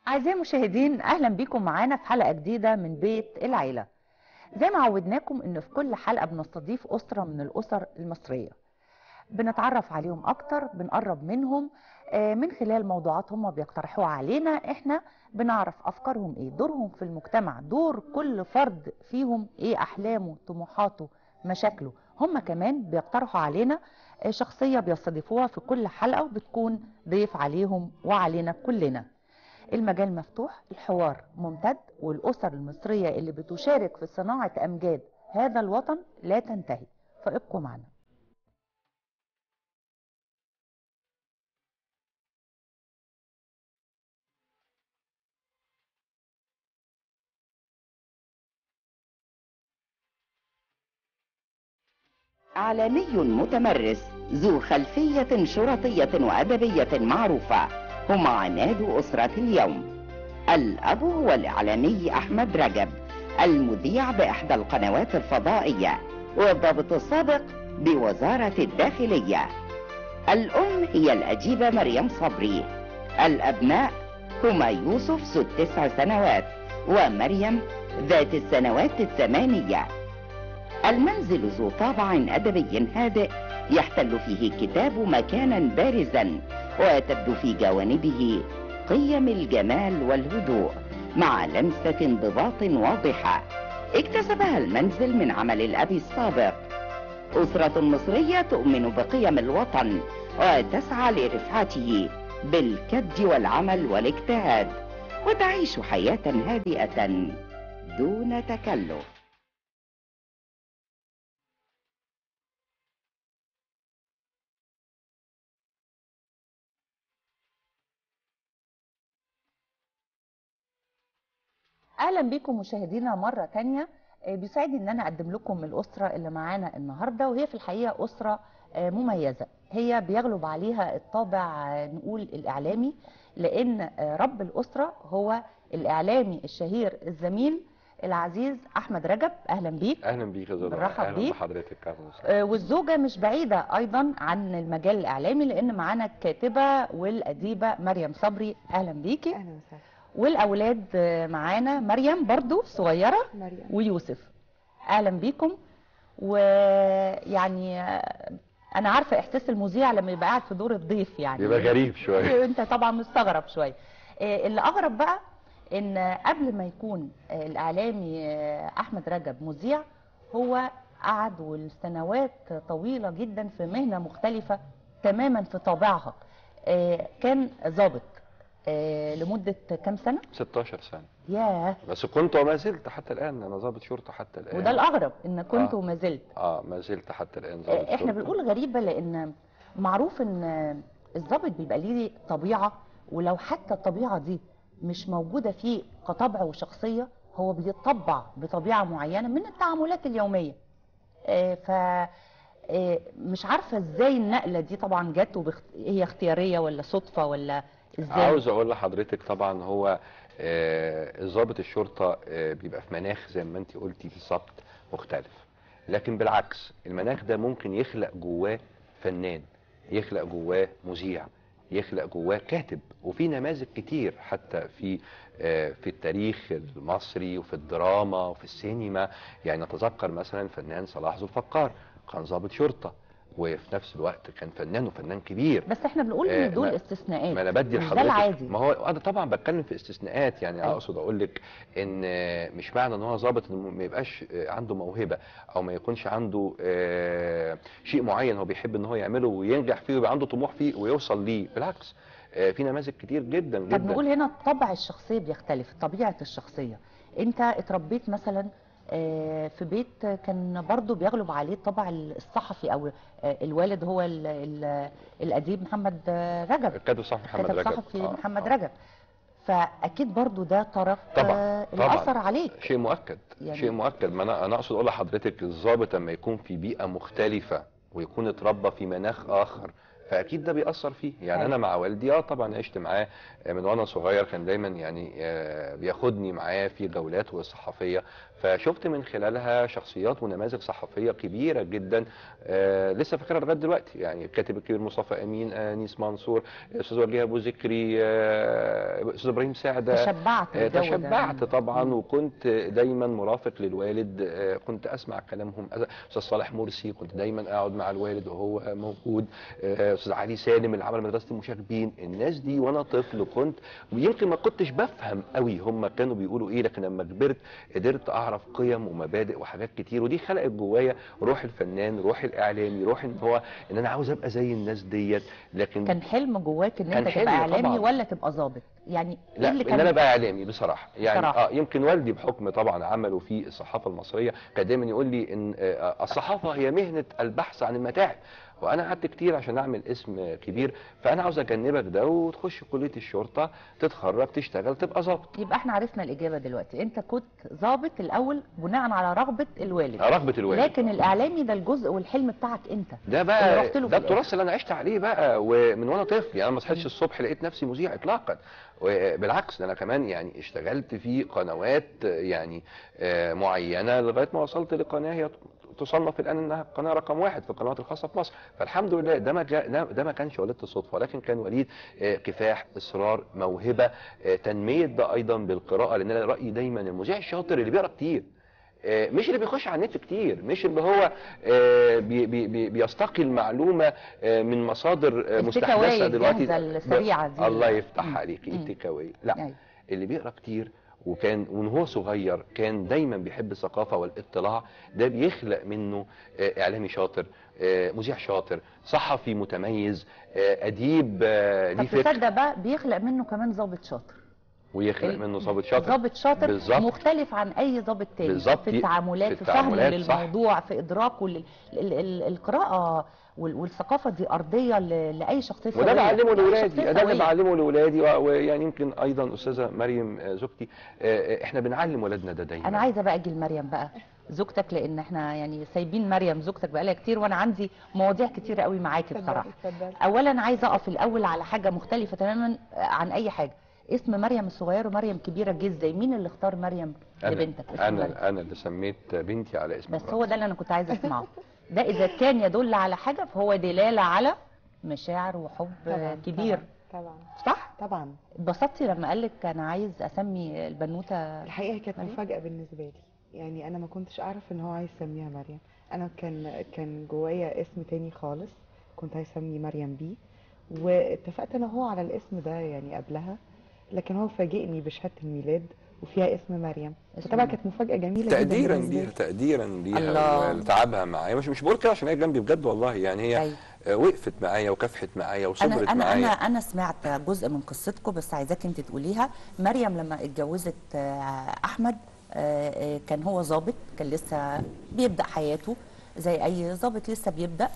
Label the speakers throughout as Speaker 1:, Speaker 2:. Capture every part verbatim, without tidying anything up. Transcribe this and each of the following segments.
Speaker 1: أعزائي المشاهدين، أهلا بكم معانا في حلقة جديدة من بيت العيلة. زي ما عودناكم إن في كل حلقة بنستضيف أسرة من الأسر المصرية، بنتعرف عليهم أكتر، بنقرب منهم آه، من خلال موضوعات هم بيقترحوها علينا. إحنا بنعرف أفكارهم إيه، دورهم في المجتمع، دور كل فرد فيهم إيه، أحلامه، طموحاته، مشاكله. هم كمان بيقترحوا علينا آه، شخصية بيستضيفوها في كل حلقة وبتكون ضيف عليهم وعلينا كلنا. المجال مفتوح، الحوار ممتد، والأسر المصرية اللي بتشارك في صناعة أمجاد هذا الوطن لا تنتهي، فابقوا معنا.
Speaker 2: إعلامي متمرس ذو خلفية شرطية وأدبية معروفة، هم عناد أسرة اليوم. الأب هو الإعلامي أحمد رجب، المذيع بإحدى القنوات الفضائية والضابط السابق بوزارة الداخلية. الأم هي الأديبة مريم صبري. الأبناء هما يوسف ذو التسع سنوات ومريم ذات السنوات الثمانية. المنزل ذو طابع أدبي هادئ يحتل فيه كتاب مكانا بارزا، وتبدو في جوانبه قيم الجمال والهدوء مع لمسة انضباط واضحة اكتسبها المنزل من عمل الأب السابق. أسرة مصرية تؤمن بقيم الوطن وتسعى لرفعته بالكد والعمل والاجتهاد، وتعيش حياة هادئة دون تكلف.
Speaker 1: اهلا بكم مشاهدينا مره تانية. آه، بيسعدني ان انا اقدم لكم الاسره اللي معانا النهارده، وهي في الحقيقه اسره آه، مميزه. هي بيغلب عليها الطابع آه، نقول الاعلامي، لان آه، رب الاسره هو الاعلامي الشهير الزميل العزيز احمد رجب. اهلا بيك.
Speaker 3: اهلا بيك يا زوزو.
Speaker 1: بنرحب
Speaker 3: اهلا
Speaker 1: بيك.
Speaker 3: بحضرتك.
Speaker 1: آه، والزوجه مش بعيده ايضا عن المجال الاعلامي، لان معانا الكاتبه والاديبه مريم صبري. اهلا بيكي.
Speaker 4: اهلا وسهلا.
Speaker 1: والاولاد معانا مريم برضو صغيره
Speaker 4: مريم
Speaker 1: ويوسف. اهلا بيكم. ويعني انا عارفه احساس المذيع لما يبقى قاعد في دور الضيف، يعني
Speaker 3: بيبقى غريب شويه.
Speaker 1: انت طبعا مستغرب شويه. اللي اغرب بقى ان قبل ما يكون الاعلامي احمد رجب مذيع، هو قعد والسنوات طويله جدا في مهنه مختلفه تماما في طابعها. كان ضابط آه لمدة كام سنة؟
Speaker 3: ستاشر سنة.
Speaker 1: ياه.
Speaker 3: بس كنت وما زلت حتى الآن، أنا ضابط شرطة حتى الآن.
Speaker 1: وده الأغرب إن كنت
Speaker 3: آه.
Speaker 1: وما زلت.
Speaker 3: اه ما زلت حتى الآن ضابط
Speaker 1: آه احنا
Speaker 3: شرطة.
Speaker 1: بنقول غريبة لأن معروف إن الضابط بيبقى ليه طبيعة، ولو حتى الطبيعة دي مش موجودة فيه كطبع وشخصية، هو بيتطبع بطبيعة معينة من التعاملات اليومية. آه ف آه مش عارفة ازاي النقلة دي طبعا جت، وبخ... هي اختيارية ولا صدفة ولا ازاي؟
Speaker 3: عاوز اقول لحضرتك طبعا هو ضابط الشرطة آه بيبقى في مناخ زي ما انت قلتي بالظبط مختلف، لكن بالعكس المناخ ده ممكن يخلق جواه فنان، يخلق جواه مذيع، يخلق جواه كاتب. وفي نماذج كتير حتى في آه في التاريخ المصري وفي الدراما وفي السينما. يعني نتذكر مثلا فنان صلاح ذو الفقار كان ضابط شرطة، وفي نفس الوقت كان فنان وفنان كبير.
Speaker 1: بس احنا بنقول ان دول استثناءات،
Speaker 3: ما انا بدي
Speaker 1: مش ده العادي.
Speaker 3: ما هو انا طبعا بتكلم في استثناءات. يعني
Speaker 1: أيوة.
Speaker 3: اقصد اقول لك ان مش معنى ان هو ضابط ما يبقاش عنده موهبه، او ما يكونش عنده شيء معين هو بيحب ان هو يعمله وينجح فيه ويبقى عنده طموح فيه ويوصل ليه. بالعكس في نماذج كتير جدا جدا.
Speaker 1: طب نقول هنا طبع الشخصيه بيختلف، طبيعه الشخصيه. انت اتربيت مثلا في بيت كان برضو بيغلب عليه الطبع الصحفي، او الوالد هو ال ال الاديب محمد رجب،
Speaker 3: الكاتب الصحفي محمد رجب،
Speaker 1: الكاتب الصحفي محمد رجب. فاكيد برضو ده طرف
Speaker 3: طبعا
Speaker 1: اللي اثر عليك.
Speaker 3: شيء مؤكد. يعني شيء مؤكد. ما انا انا اقصد اقول لحضرتك الضابط لما يكون في بيئه مختلفه ويكون اتربى في مناخ اخر فاكيد ده بيأثر فيه. يعني
Speaker 1: أيوة.
Speaker 3: انا مع والدي اه طبعا عشت معاه من وانا صغير، كان دايما يعني آه، بياخدني معاه في جولاته الصحفيه، فشفت من خلالها شخصيات ونماذج صحفيه كبيره جدا آه، لسه فاكرها لغايه دلوقتي. يعني الكاتب الكبير مصطفى امين، انيس منصور، استاذ وجيه ابو ذكري، آه، استاذ ابراهيم سعده.
Speaker 1: تشبعت
Speaker 3: آه،
Speaker 1: بالجو ده.
Speaker 3: تشبعت طبعا،
Speaker 1: مم.
Speaker 3: وكنت دايما مرافق للوالد، آه، كنت اسمع كلامهم. استاذ صالح مرسي كنت دايما اقعد مع الوالد وهو موجود، آه، استاذ علي سالم اللي عمل مدرسه المشاغبين. الناس دي وانا طفل كنت ويمكن ما كنتش بفهم قوي هم كانوا بيقولوا ايه، لكن لما كبرت قدرت اعرف قيم ومبادئ وحاجات كتير، ودي خلقت جوايا روح الفنان، روح الاعلامي، روح ان هو ان انا عاوز ابقى زي الناس ديت. لكن
Speaker 1: كان حلم جواك ان
Speaker 3: كان
Speaker 1: انت
Speaker 3: حلم
Speaker 1: تبقى اعلامي
Speaker 3: طبعاً.
Speaker 1: ولا تبقى ظابط؟ يعني ايه
Speaker 3: لا،
Speaker 1: اللي
Speaker 3: ان
Speaker 1: كان
Speaker 3: انا بقى اعلامي بصراحه. يعني
Speaker 1: بصراحة.
Speaker 3: اه يمكن والدي بحكم طبعا عمله في الصحافه المصريه كان دايما يقول لي ان آه الصحافه هي مهنه البحث عن المتاعب، وانا قعدت كتير عشان اعمل اسم كبير، فانا عاوز اجنبك ده وتخش كليه الشرطه، تتخرج، تشتغل، تبقى ظابط.
Speaker 1: يبقى احنا عرفنا الاجابه دلوقتي، انت كنت ظابط الاول بناء على رغبه الوالد،
Speaker 3: رغبه الوالد.
Speaker 1: لكن الاعلامي ده الجزء والحلم بتاعك انت
Speaker 3: ده
Speaker 1: اللي
Speaker 3: بقى
Speaker 1: رحت له في
Speaker 3: ده
Speaker 1: الآخر.
Speaker 3: التراث اللي انا عشت عليه بقى، ومن وانا طفل. يعني انا ما صحيتش الصبح لقيت نفسي مذيع اطلاقا، بالعكس ده انا كمان يعني اشتغلت في قنوات يعني آه، معينه لغايه ما وصلت لقناه هي تصنف الان انها القناه رقم واحد في القنوات الخاصه في مصر. فالحمد لله ده ما جا- ده ده ما كانش وليد الصدفه، ولكن كان وليد آه، كفاح، اصرار، موهبه، آه، تنميه ده ايضا بالقراءه. لان انا رايي دايما المذيع الشاطر اللي بيقرا كتير، آه، مش اللي بيخش على النت كتير، مش اللي هو آه، بي بي بي بيستقي المعلومه آه، من مصادر آه، مستحدثه
Speaker 1: التكاوي
Speaker 3: دلوقتي.
Speaker 1: الجاهزة السريعة دي.
Speaker 3: الله
Speaker 1: مم.
Speaker 3: يفتح عليك،
Speaker 1: مم.
Speaker 3: التكاوي لا.
Speaker 1: أيوة.
Speaker 3: اللي بيقرا كتير وكان وان هو صغير كان دايما بيحب الثقافه والاطلاع، ده بيخلق منه آه، اعلامي شاطر، آه، مذيع شاطر، صحفي متميز، آه، اديب آه، ليه
Speaker 1: طب
Speaker 3: فكر،
Speaker 1: تصدق بقى بيخلق منه كمان ظابط شاطر،
Speaker 3: ويخلق
Speaker 1: ال-
Speaker 3: منه ضابط شاطر.
Speaker 1: ظابط شاطر
Speaker 3: بالظبط.
Speaker 1: مختلف عن اي ظابط تاني
Speaker 3: بالظبط.
Speaker 1: في التعاملات،
Speaker 3: في
Speaker 1: في, فهمه
Speaker 3: التعاملات، صح.
Speaker 1: للموضوع، في ادراكه لل... ال... ال... القراءه وال... والثقافه دي ارضيه ل... لاي شخصيه
Speaker 3: وده
Speaker 1: سويه.
Speaker 3: بعلمه
Speaker 1: يعني
Speaker 3: لاولادي،
Speaker 1: شخصية
Speaker 3: ده اللي
Speaker 1: سوية.
Speaker 3: بعلمه لاولادي، و- ويعني يمكن ايضا استاذه مريم آه، زوجتي، آه، احنا بنعلم ولادنا ده دايما.
Speaker 1: انا عايزه بقى اجي لمريم بقى زوجتك، لان احنا يعني سايبين مريم زوجتك بقالها كتير، وانا عندي مواضيع كتيره قوي معاكي بصراحه.
Speaker 4: اتفضلي.
Speaker 1: اولا عايزه اقف الاول على حاجه مختلفه تماما عن اي حاجه، اسم مريم الصغيره ومريم كبيره جه ازاي؟ مين اللي اختار مريم
Speaker 3: انا
Speaker 1: لبنتك اسم مريم؟
Speaker 3: انا انا اللي سميت بنتي على اسم
Speaker 1: بس
Speaker 3: الرب.
Speaker 1: هو ده اللي انا كنت عايزه اسمعه. ده اذا كان يدل على حاجه فهو دلاله على مشاعر وحب
Speaker 4: طبعاً،
Speaker 1: كبير.
Speaker 4: طبعا
Speaker 1: صح؟
Speaker 4: طبعا.
Speaker 1: اتبسطتي لما قال لك انا عايز اسمي البنوته؟
Speaker 4: الحقيقه كانت
Speaker 1: مريم؟
Speaker 4: مفاجاه بالنسبه لي، يعني انا ما كنتش اعرف ان هو عايز يسميها مريم. انا كان كان جوايا اسم تاني خالص، كنت عايز اسمي مريم بيه، واتفقت انا هو على الاسم ده يعني قبلها، لكن هو فاجئني بشهاده الميلاد وفيها اسم مريم.
Speaker 1: اسم
Speaker 4: طبعا
Speaker 1: مريم.
Speaker 4: كانت مفاجاه جميله
Speaker 3: تقديرا
Speaker 4: جدا بالنسبة
Speaker 3: ليها،
Speaker 4: لي.
Speaker 3: تقديرا ليها
Speaker 1: الله.
Speaker 3: وتعبها معايا. مش مش بقول كده عشان هي جنبي بجد والله، يعني هي
Speaker 1: أيوة.
Speaker 3: آه، وقفت معايا وكافحت معايا
Speaker 1: انا
Speaker 3: وصبرت
Speaker 1: انا انا
Speaker 3: معايا.
Speaker 1: انا سمعت جزء من قصتكم، بس عايزاك انت تقوليها. مريم لما اتجوزت آه، احمد آه، آه، كان هو ظابط، كان لسه بيبدا حياته زي اي ظابط لسه بيبدا،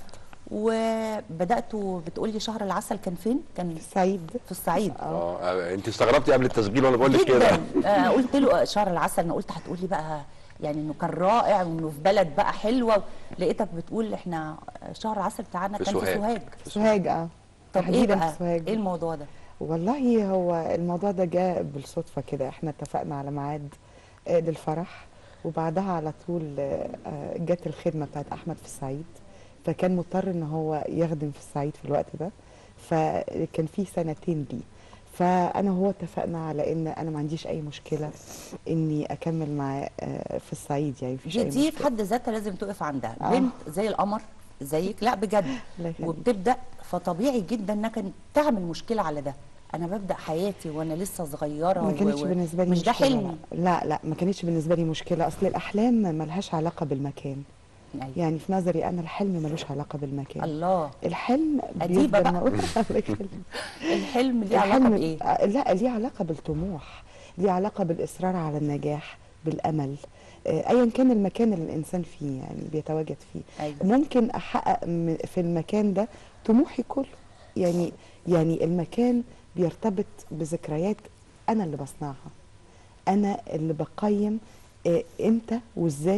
Speaker 1: وبداتوا بتقولي شهر العسل كان فين؟ كان
Speaker 4: سعيد.
Speaker 1: في الصعيد.
Speaker 3: اه آه، انت استغربتي قبل التسجيل وانا بقول لك كده.
Speaker 1: جدا. آه، قلت له شهر العسل، انا قلت هتقولي بقى يعني انه كان رائع وانه في بلد بقى حلوه، لقيتك بتقول احنا شهر العسل بتاعنا
Speaker 3: في
Speaker 1: كان في
Speaker 3: سوهاج.
Speaker 1: سوهاج.
Speaker 4: سوهاج اه.
Speaker 1: طب ايه
Speaker 4: تحديداً
Speaker 1: بقى؟
Speaker 4: في سوهاج.
Speaker 1: ايه الموضوع ده؟
Speaker 4: والله هو الموضوع ده جاء بالصدفة كده، احنا اتفقنا على ميعاد آه، للفرح، وبعدها على طول آه، آه، جت الخدمة بتاعت أحمد في الصعيد، فكان مضطر ان هو يخدم في الصعيد في الوقت ده، فكان في سنتين ليه. فأنا وهو اتفقنا على ان انا ما عنديش اي مشكلة اني اكمل معاه آه، في الصعيد، يعني مفيش
Speaker 1: دي,
Speaker 4: اي
Speaker 1: دي في
Speaker 4: مشكلة.
Speaker 1: حد ذاتها لازم تقف عندها.
Speaker 4: آه.
Speaker 1: بنت زي القمر زيك، لا بجد،
Speaker 4: الله يخليك.
Speaker 1: وبتبدا، فطبيعي جدا انك تعمل مشكله على ده. انا ببدا حياتي وانا لسه صغيره،
Speaker 4: ما كانتش
Speaker 1: و...
Speaker 4: بالنسبة لي
Speaker 1: مش ده
Speaker 4: مشكلة،
Speaker 1: حلمي.
Speaker 4: لا لا ما كانتش بالنسبة لي مشكلة. اصل الاحلام ملهاش علاقة بالمكان،
Speaker 1: يعني
Speaker 4: يعني في نظري انا الحلم ملوش علاقة بالمكان.
Speaker 1: الله،
Speaker 4: الحلم
Speaker 1: أديبة
Speaker 4: بيفضل
Speaker 1: بقى.
Speaker 4: موجود. الله يخليك.
Speaker 1: الحلم ليه علاقه
Speaker 4: الحلم
Speaker 1: بايه؟
Speaker 4: آه، لا ليه علاقة بالطموح، ليه علاقة بالإصرار على النجاح، بالأمل، آه، أيا كان المكان اللي الإنسان فيه يعني بيتواجد فيه.
Speaker 1: أيوة.
Speaker 4: ممكن أحقق م- في المكان ده طموحي كله، يعني يعني المكان بيرتبط بذكريات أنا اللي بصنعها، أنا اللي بقيم آه، إمتى وإزاي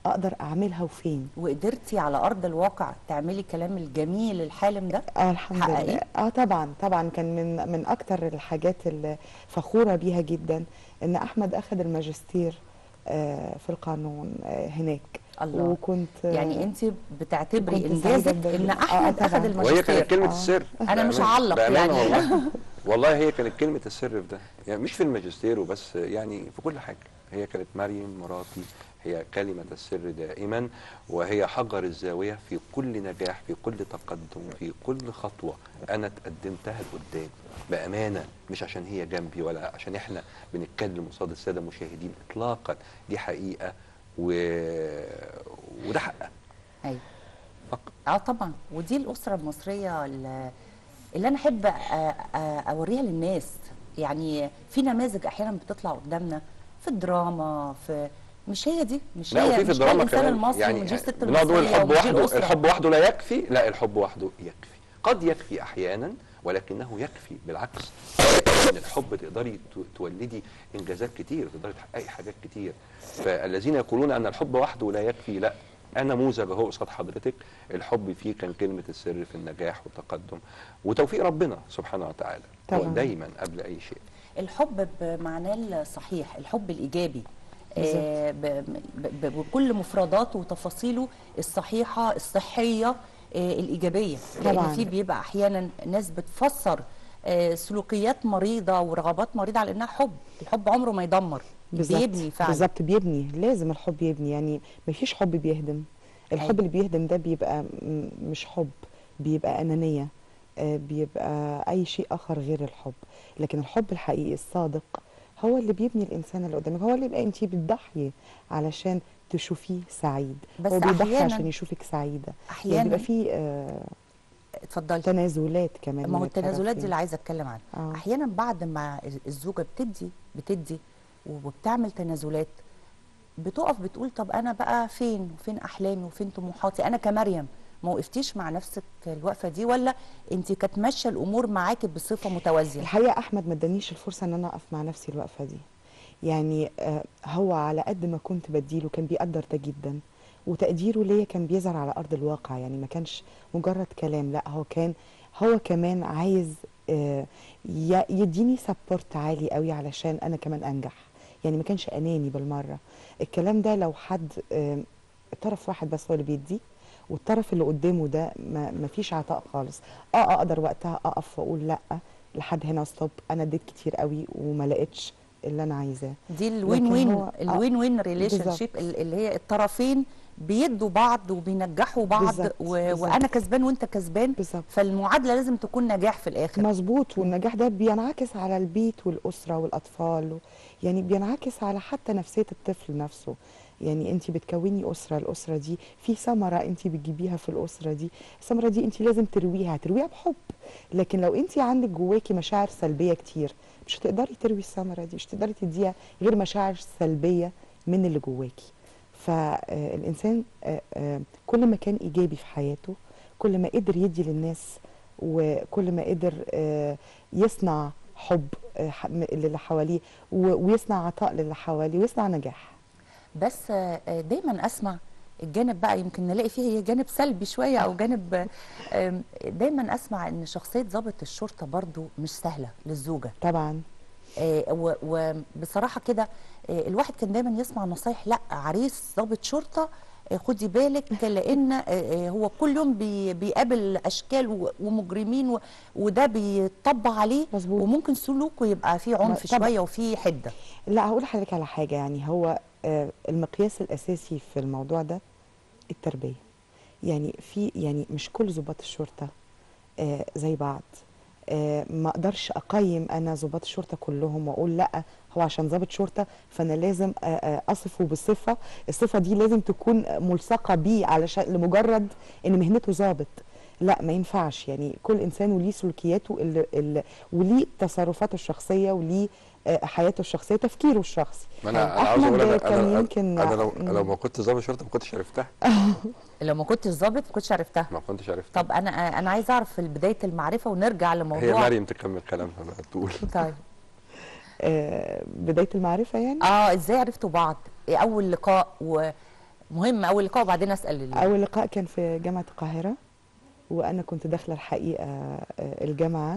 Speaker 4: اقدر اعملها وفين.
Speaker 1: وقدرتي على ارض الواقع تعملي الكلام الجميل الحالم ده؟
Speaker 4: اه الحمد
Speaker 1: حققيه؟
Speaker 4: لله. اه طبعا طبعا كان من من اكتر الحاجات اللي فخوره بيها جدا ان احمد اخذ الماجستير آه في القانون آه هناك.
Speaker 1: الله.
Speaker 4: وكنت
Speaker 1: يعني انت بتعتبري
Speaker 4: كنت
Speaker 1: انجازك
Speaker 4: سعيدة
Speaker 1: ان
Speaker 4: بده.
Speaker 1: احمد
Speaker 4: آه
Speaker 1: اخذ
Speaker 4: طبعاً.
Speaker 1: الماجستير.
Speaker 3: وهي كانت كلمه
Speaker 4: آه.
Speaker 3: السر.
Speaker 1: أنا مش
Speaker 3: بأمانة-
Speaker 1: هعلق
Speaker 3: بأمانة
Speaker 1: يعني.
Speaker 3: والله. والله هي كانت كلمه السر في ده، يعني مش في الماجستير وبس، يعني في كل حاجه. هي كانت مريم مراتي هي كلمه السر دائما، وهي حجر الزاويه في كل نجاح، في كل تقدم، في كل خطوه انا تقدمتها لقدام. بامانه، مش عشان هي جنبي ولا عشان احنا بنتكلم قصاد الساده المشاهدين اطلاقا، دي حقيقه و... وده حقها
Speaker 1: ايوه.
Speaker 3: فقط.
Speaker 1: اه طبعا، ودي الاسره المصريه اللي اللي انا احب أ- أ- اوريها للناس. يعني في نماذج احيانا بتطلع قدامنا في الدراما، في مش هي دي، مش
Speaker 3: لا،
Speaker 1: هي
Speaker 3: وفي في
Speaker 1: مش ده
Speaker 3: الدراما
Speaker 1: الانسان
Speaker 3: كمان،
Speaker 1: المصري
Speaker 3: يعني
Speaker 1: ومش دي الست
Speaker 3: بنقعد نقول
Speaker 1: المصريه
Speaker 3: الحب
Speaker 1: ومش دي
Speaker 3: وحده،
Speaker 1: الاسره.
Speaker 3: الحب وحده لا يكفي. لا، الحب وحده يكفي، قد يكفي احيانا، ولكنه يكفي بالعكس. من الحب تقدري تو- تولدي انجازات كتير، تقدري تحققي حاجات كتير. فالذين يقولون ان الحب وحده لا يكفي، لا، انا نموذج اهو قصاد حضرتك. الحب فيه كان كلمه السر في النجاح والتقدم وتوفيق ربنا سبحانه وتعالى، هو
Speaker 4: طبعاً.
Speaker 3: دايما قبل اي شيء.
Speaker 1: الحب بمعناه الصحيح، الحب الايجابي
Speaker 4: بالظبط.
Speaker 1: آه، ب- ب- ب- بكل مفرداته وتفاصيله الصحيحه الصحيه آه، الايجابيه. لان
Speaker 4: طبعاً.
Speaker 1: في بيبقى احيانا ناس بتفسر آه، سلوكيات مريضه ورغبات مريضه على انها حب. الحب عمره ما يدمر،
Speaker 4: بالظبط.
Speaker 1: بيبني فعلا.
Speaker 4: بالظبط بيبني، لازم الحب يبني، يعني مفيش حب بيهدم. الحب
Speaker 1: أيوة.
Speaker 4: اللي بيهدم ده بيبقى م- مش حب، بيبقى أنانية، آه، بيبقى أي شيء آخر غير الحب. لكن الحب الحقيقي الصادق هو اللي بيبني الإنسان اللي قدامك، هو اللي يبقى أنتي بتضحي علشان تشوفيه سعيد.
Speaker 1: بس
Speaker 4: هو بيضحي
Speaker 1: أحياناً-
Speaker 4: عشان يشوفك سعيدة. يعني
Speaker 1: احيانا
Speaker 4: بيبقى فيه آه،
Speaker 1: اتفضلي.
Speaker 4: تنازلات كمان
Speaker 1: ما هو
Speaker 4: من
Speaker 1: التنازلات دي
Speaker 4: الطرفين.
Speaker 1: اللي عايزه اتكلم عنها.
Speaker 4: آه.
Speaker 1: احيانا بعد ما الزوجه بتدي بتدي وبتعمل تنازلات، بتقف بتقول طب انا بقى فين وفين احلامي وفين طموحاتي؟ انا كمريم ما وقفتيش مع نفسك الوقفه دي، ولا انت كانت ماشيه الامور معاكي بصفه متوازيه؟
Speaker 4: الحقيقه احمد ما ادانيش الفرصه ان انا اقف مع نفسي الوقفه دي. يعني آه، هو على قد ما كنت بديله كان بيقدر ده جدا، وتقديره ليا كان بيظهر على ارض الواقع. يعني ما كانش مجرد كلام، لا هو كان هو كمان عايز آه، ي- يديني سبورت عالي قوي علشان انا كمان انجح. يعني ما كانش اناني بالمره. الكلام ده لو حد آه، طرف واحد بس هو اللي بيديه، والطرف اللي قدامه ده ما ما فيش عطاء خالص. اه اقدر وقتها اقف واقول لا، لحد هنا ستوب، انا اديت كتير قوي وما لقيتش اللي انا عايزاه.
Speaker 1: دي الوين
Speaker 4: لكن
Speaker 1: وين
Speaker 4: هو- آه،
Speaker 1: الوين وين ريليشن
Speaker 4: بالظبط.
Speaker 1: شيب، اللي هي الطرفين بيدوا بعض وبينجحوا بعض
Speaker 4: بالظبط،
Speaker 1: و...
Speaker 4: بالظبط.
Speaker 1: وانا كسبان وانت كسبان.
Speaker 4: بالظبط.
Speaker 1: فالمعادله لازم تكون نجاح في الاخر.
Speaker 4: مظبوط. والنجاح ده بينعكس على البيت والاسره والاطفال و... يعني بينعكس على حتى نفسيه الطفل نفسه. يعني انت بتكوني اسره، الاسره دي في ثمره انت بتجيبيها في الاسره دي، الثمره دي انت لازم ترويها، ترويها بحب. لكن لو انت عندك جواكي مشاعر سلبيه كتير مش هتقدري تروي الثمره دي، مش هتقدري تديها غير مشاعر سلبيه من اللي جواكي. فالانسان كل ما كان ايجابي في حياته كل ما قدر يدي للناس، وكل ما قدر آه، يصنع حب آه، ح- م- للي حواليه، و- ويصنع عطاء للي حواليه، ويصنع نجاح.
Speaker 1: بس آه، دايما اسمع الجانب بقى، يمكن نلاقي فيه هي جانب سلبي شويه او جانب آم، دايما اسمع ان شخصيه ضابط الشرطه برضو مش سهله للزوجه.
Speaker 4: طبعا.
Speaker 1: آه، و- وبصراحه كده آه، الواحد كان دايما يسمع نصايح، لا عريس ضابط شرطه آه، خدي بالك، لان آه، آه، هو كل يوم بي- بيقابل اشكال و- ومجرمين و- وده بيطبع عليه،
Speaker 4: مظبوط.
Speaker 1: وممكن سلوكه يبقى فيه عنف
Speaker 4: طبعا.
Speaker 1: شويه وفيه حده.
Speaker 4: لا هقول لحضرتك على حاجه، يعني هو آه، المقياس الاساسي في الموضوع ده التربيه. يعني في يعني مش كل ضباط الشرطه آه، زي بعض. آه، ما اقدرش اقيم انا ضباط الشرطه كلهم واقول لا هو عشان ضابط شرطه فانا لازم آه، آه، اصفه بالصفه، الصفه دي لازم تكون ملصقه بيه علشان لمجرد ان مهنته ضابط. لا ما ينفعش. يعني كل انسان وليه سلوكياته اللي اللي وليه تصرفاته الشخصيه، وليه آه، حياته الشخصيه، تفكيره الشخصي.
Speaker 3: ما انا انا عاوز
Speaker 4: أحمد
Speaker 3: اقول انا
Speaker 4: كان
Speaker 3: انا,
Speaker 4: يمكن
Speaker 3: أنا لو
Speaker 4: مم.
Speaker 3: لو ما كنت ضابط شرطه ما كنتش عرفتها.
Speaker 1: لو ما كنتش ظابط ما كنتش عرفتها.
Speaker 3: ما كنتش عرفتها.
Speaker 1: طب انا انا عايزه اعرف في بدايه المعرفه ونرجع لموضوع.
Speaker 3: هي مريم تكمل كلامها بقى تقول.
Speaker 1: طيب
Speaker 4: آه، بدايه المعرفه يعني.
Speaker 1: اه ازاي عرفتوا بعض؟ إيه اول لقاء و... مهم اول لقاء وبعدين اسال ال-
Speaker 4: اول لقاء كان في جامعه القاهره، وانا كنت داخله الحقيقه آه، الجامعه،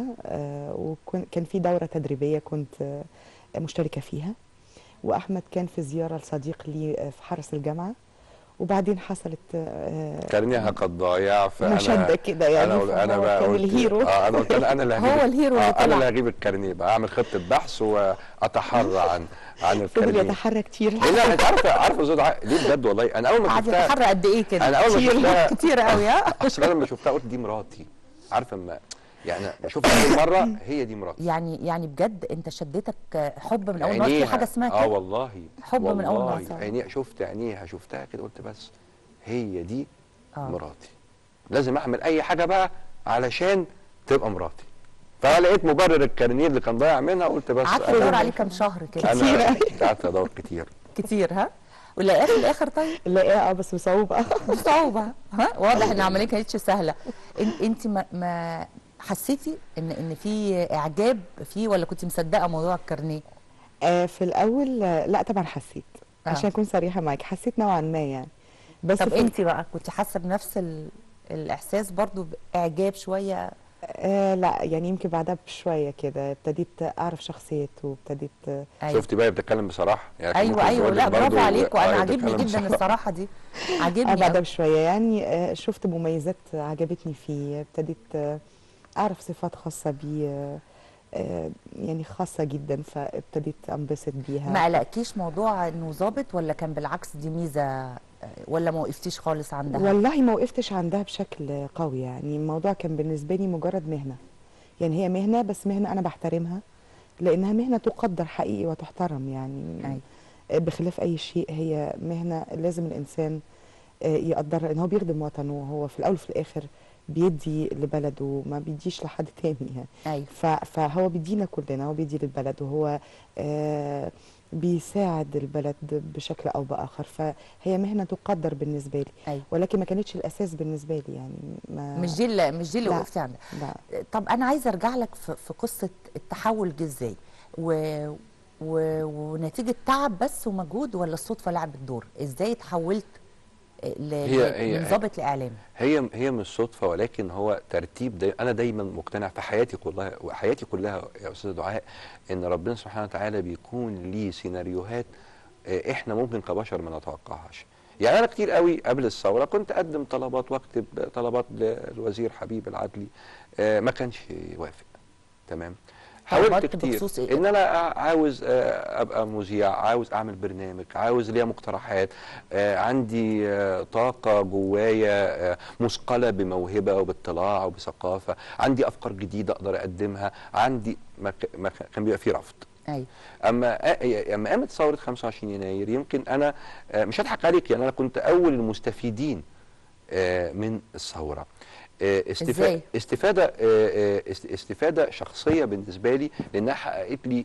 Speaker 4: وكان في دوره تدريبيه كنت آه، مشتركه فيها، واحمد كان في زياره لصديق لي آه، في حرس الجامعه، وبعدين حصلت آه،
Speaker 3: كارنيها قد ضايع، فانا
Speaker 4: مشادة كده يعني،
Speaker 3: انا انا
Speaker 4: فهو
Speaker 3: بقى
Speaker 4: كان
Speaker 3: قلت
Speaker 4: الهيرو.
Speaker 3: اه انا قلت انا انا اللي هجيب
Speaker 1: هو الهيرو اللي
Speaker 3: آه
Speaker 1: طلع.
Speaker 3: انا اللي هجيب الكارنيه بقى، اعمل خطه بحث واتحرى عن عن
Speaker 4: فضل
Speaker 3: الكارنيه.
Speaker 4: يتحرى كتير.
Speaker 3: لا انت عارفه عارفه زود ع- ليه بجد والله، انا اول ما
Speaker 1: قعد
Speaker 3: شفتها
Speaker 1: يتحرى قد ايه كده؟
Speaker 3: انا اول ما
Speaker 1: كتير
Speaker 3: شفتها
Speaker 1: كتير قوي ها.
Speaker 3: اصل انا لما شفتها قلت دي مراتي، عارفه اما يعني شفتها اول مره هي دي مراتي.
Speaker 1: يعني يعني بجد انت شدتك حب من اول نظره، في
Speaker 3: عينيها،
Speaker 1: حاجه اسمها
Speaker 3: اه
Speaker 1: كده؟
Speaker 3: والله
Speaker 1: حب من أول
Speaker 3: والله
Speaker 1: نظرة.
Speaker 3: عينيها، شفت عينيها شفتها كده قلت بس هي دي
Speaker 1: آه.
Speaker 3: مراتي، لازم اعمل اي حاجه بقى علشان تبقى مراتي. فلقيت مبرر الكارنيه اللي كان ضايع منها، قلت بس
Speaker 1: قعدت تدور عليه كام شهر كده؟
Speaker 3: انا قعدت ادور كتير
Speaker 1: كتير ها؟ ولقاه في الاخر طيب؟
Speaker 4: لا اه بس بصعوبه.
Speaker 1: بصعوبه ها؟ واضح ان العمليه كانتش سهله. إن- انت ما, ما حسيتي ان ان في اعجاب فيه ولا كنت مصدقه موضوع الكارنيه؟
Speaker 4: آه في الاول آه، لا طبعا حسيت،
Speaker 1: آه.
Speaker 4: عشان اكون صريحه معاك حسيت نوعا ما يعني، بس
Speaker 1: طب
Speaker 4: في-
Speaker 1: انت بقى كنت حاسه بنفس ال... الاحساس برضو باعجاب شويه؟
Speaker 4: آه لا يعني يمكن بعدها بشويه كده ابتديت اعرف شخصيته، وابتديت آه
Speaker 1: أيوة.
Speaker 3: شفتي بقى بتتكلم بصراحه يعني. كان
Speaker 1: ايوه
Speaker 3: ممكن
Speaker 1: ايوه،
Speaker 3: تقول
Speaker 1: لا
Speaker 3: لك
Speaker 1: برافو
Speaker 3: برضو-
Speaker 1: عليك، وانا
Speaker 3: آه،
Speaker 1: عاجبني
Speaker 3: بتتكلم
Speaker 1: جدا
Speaker 3: بصراحة.
Speaker 1: الصراحه دي،
Speaker 4: آه
Speaker 1: عاجبني
Speaker 4: بعدها
Speaker 1: أوي.
Speaker 4: بشويه يعني آه شفت مميزات عجبتني فيه، ابتديت آه اعرف صفات خاصه بيه آه آه يعني خاصه جدا، فابتديت انبسط بيها.
Speaker 1: ما قلقكيش موضوع انه ظابط، ولا كان بالعكس دي ميزه، آه، ولا ما وقفتيش خالص عندها؟
Speaker 4: والله ما وقفتش عندها بشكل قوي، يعني الموضوع كان بالنسبه لي مجرد مهنه، يعني هي مهنه بس مهنه انا بحترمها، لانها مهنه تقدر حقيقي وتحترم يعني.
Speaker 1: أيوة.
Speaker 4: بخلاف اي شيء هي مهنه لازم الانسان آه، يقدرها، ان هو بيخدم وطنه، وهو في الاول وفي الاخر بيدي لبلده، ما بيديش لحد تاني يعني.
Speaker 1: ايوه
Speaker 4: ف- فهو بيدينا كلنا، هو بيدي للبلد، وهو آه بيساعد البلد بشكل او باخر، فهي مهنه تقدر بالنسبه لي.
Speaker 1: ايوه.
Speaker 4: ولكن ما كانتش الاساس بالنسبه لي يعني، ما
Speaker 1: مش دي اللي مش دي اللي
Speaker 4: لا.
Speaker 1: وقفتي عندها.
Speaker 4: لا.
Speaker 1: طب انا عايزه ارجع لك في, في قصه التحول دي ازاي، و... و... ونتيجه تعب بس ومجهود، ولا الصدفه لعبت دور؟ ازاي اتحولت ل...
Speaker 3: هي- هي-
Speaker 1: من ضابط لاعلامي؟
Speaker 3: هي هي مش صدفه، ولكن هو ترتيب. دي انا دايما مقتنع في حياتي كلها، وحياتي كلها يا استاذ دعاء، ان ربنا سبحانه وتعالى بيكون ليه سيناريوهات آه، احنا ممكن كبشر ما نتوقعهاش. يعني انا كتير قوي قبل الثوره كنت اقدم طلبات واكتب طلبات للوزير حبيب العدلي، آه، ما كانش يوافق. تمام. حاولت
Speaker 1: طلبات
Speaker 3: كتير
Speaker 1: بخصوص إيه؟
Speaker 3: ان انا عاوز آه، ابقى مذيع، عاوز اعمل برنامج، عاوز ليا مقترحات، آه، عندي آه، طاقه جوايا آه، مثقله بموهبه وباطلاع وبثقافه، عندي افكار جديده اقدر اقدمها، عندي ما ك- ما ك- كان بيبقى فيه رفض.
Speaker 1: ايوه
Speaker 3: اما آ- اما قامت ثوره خمسة وعشرين يناير، يمكن انا آه، مش هضحك عليك، يعني انا كنت اول المستفيدين آه، من الثوره. آه، استفا-
Speaker 1: إزاي؟
Speaker 3: استفاده آه، آه، است- استفاده شخصيه بالنسبه لي، لانها حققت لي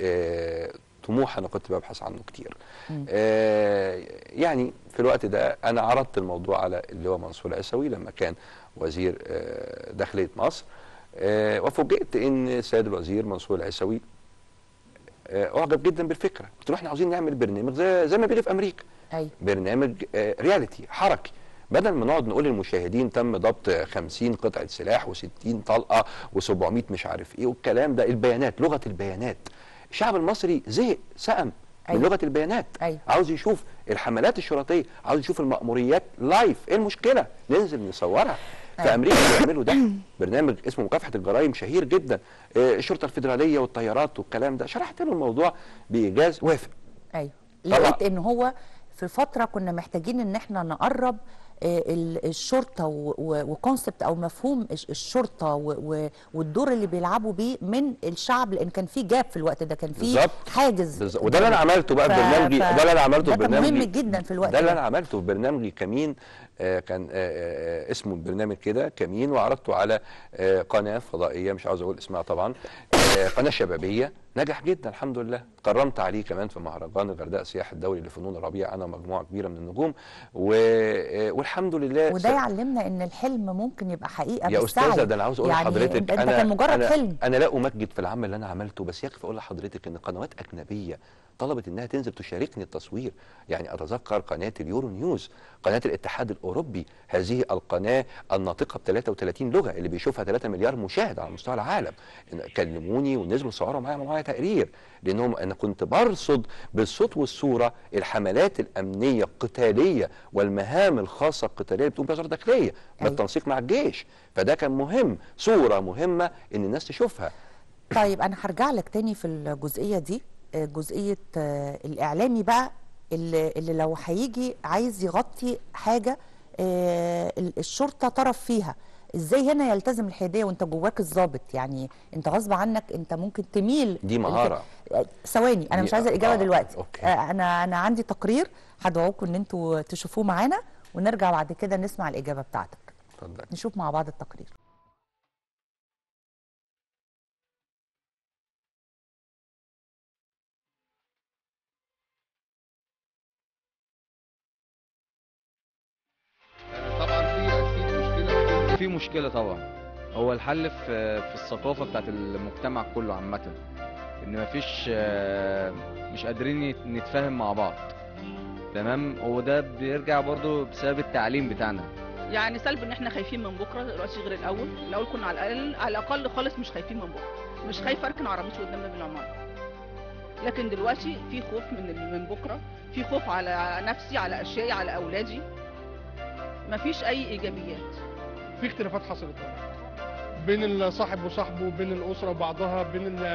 Speaker 3: آه، طموح انا كنت ببحث عنه كتير.
Speaker 1: مم.
Speaker 3: آه، يعني في الوقت ده انا عرضت الموضوع على اللي هو منصور العسوي لما كان وزير آه، داخليه مصر، آه، وفوجئت ان السيد الوزير منصور العسوي آه، اعجب جدا بالفكره. قلت له احنا عاوزين نعمل برنامج زي زي ما بيجي في امريكا،
Speaker 1: ايوه
Speaker 3: برنامج آه، رياليتي حركي، بدل ما نقعد نقول للمشاهدين تم ضبط خمسين قطعه سلاح وستين طلقه وسبعمية مش عارف ايه والكلام ده. البيانات، لغه البيانات، الشعب المصري زهق سأم من
Speaker 1: أيوة.
Speaker 3: لغه البيانات.
Speaker 1: أيوة.
Speaker 3: عاوز يشوف الحملات الشرطيه، عاوز يشوف المأموريات لايف. ايه المشكله؟ ننزل نصورها. في
Speaker 1: أيوة.
Speaker 3: امريكا بيعملوا ده، برنامج اسمه مكافحه الجرائم شهير جدا، آه، الشرطه الفيدراليه والطيارات والكلام ده. شرحت له الموضوع بايجاز، وافق.
Speaker 1: ايوه.
Speaker 3: طبعا.
Speaker 1: لقيت ان هو في فتره كنا محتاجين ان احنا نقرب آه، ال- الشرطه وكونسبت او مفهوم الش- الشرطه و- و- والدور اللي بيلعبوا بيه من الشعب، لان كان في جاب في الوقت ده، كان في
Speaker 3: بالظبط.
Speaker 1: حاجز.
Speaker 3: بالظبط. وده اللي انا عملته بقى في
Speaker 1: ف-
Speaker 3: برنامجي،
Speaker 1: ف-
Speaker 3: ده اللي انا عملته
Speaker 1: ده
Speaker 3: في
Speaker 1: كان
Speaker 3: برنامجي
Speaker 1: مهم جدا في الوقت
Speaker 3: ده اللي
Speaker 1: ده.
Speaker 3: انا عملته في برنامجي كمين. آه كان آه آه اسمه البرنامج كده كمين، وعرضته على آه قناه فضائيه مش عاوز اقول اسمها طبعا، آه قناه شبابيه، نجح جدا الحمد لله. اتكرمت عليه كمان في مهرجان الغردقه السياحي الدولي لفنون الربيع، انا ومجموعه كبيره من النجوم، و... والحمد لله.
Speaker 1: وده يعلمنا ان الحلم ممكن يبقى حقيقه
Speaker 3: يا
Speaker 1: بالسعي.
Speaker 3: استاذه، ده انا عاوز اقول
Speaker 1: يعني
Speaker 3: لحضرتك،
Speaker 1: انت, انت
Speaker 3: انا
Speaker 1: كان مجرد
Speaker 3: أنا
Speaker 1: حلم.
Speaker 3: انا لا امجد في العمل اللي انا عملته، بس يكفي اقول لحضرتك ان قنوات اجنبيه طلبت انها تنزل تشاركني التصوير. يعني اتذكر قناه اليورو نيوز، قناه الاتحاد الاوروبي، هذه القناه الناطقه ب ثلاثة وثلاثين لغه اللي بيشوفها ثلاثة مليار مشاهد على مستوى العالم، كلموني ونزلوا صوروا معايا معايا تقرير، لانهم انا كنت برصد بالصوت والصوره الحملات الامنيه القتاليه والمهام الخاصه القتاليه اللي بتقوم بها وزاره الداخليه بالتنسيق مع الجيش، فده كان مهم، صوره مهمه ان الناس تشوفها.
Speaker 1: طيب انا هرجع لك تاني في الجزئيه دي، جزئيه الاعلامي بقى اللي, اللي لو هيجي عايز يغطي حاجه الشرطه طرف فيها، ازاي هنا يلتزم الحياديه وانت جواك الضابط؟ يعني انت غصب عنك انت ممكن تميل.
Speaker 3: دي مهاره.
Speaker 1: ثواني انا مش عايزه الاجابه
Speaker 3: آه
Speaker 1: دلوقتي.
Speaker 3: أوكي.
Speaker 1: انا انا عندي تقرير هدعوكم ان انتوا تشوفوه معانا، ونرجع بعد كده نسمع الاجابه بتاعتك.
Speaker 3: اتفضل.
Speaker 1: نشوف مع بعض التقرير.
Speaker 5: في مشكلة طبعا. هو الحل في في الثقافة بتاعت المجتمع كله عامة، ان مفيش مش قادرين نتفاهم مع بعض. تمام. وده بيرجع برضو بسبب التعليم بتاعنا.
Speaker 6: يعني سلب ان احنا خايفين من بكره دلوقتي غير الاول. الاول كنا على الاقل على الاقل خالص مش خايفين من بكره، مش خايف اركن عربيتي قدام باب العماره. لكن دلوقتي في خوف من من بكره، في خوف على نفسي، على اشيائي، على اولادي. مفيش اي ايجابيات.
Speaker 7: في اختلافات حصلت بين الصاحب وصاحبه، بين الاسره وبعضها، بين ال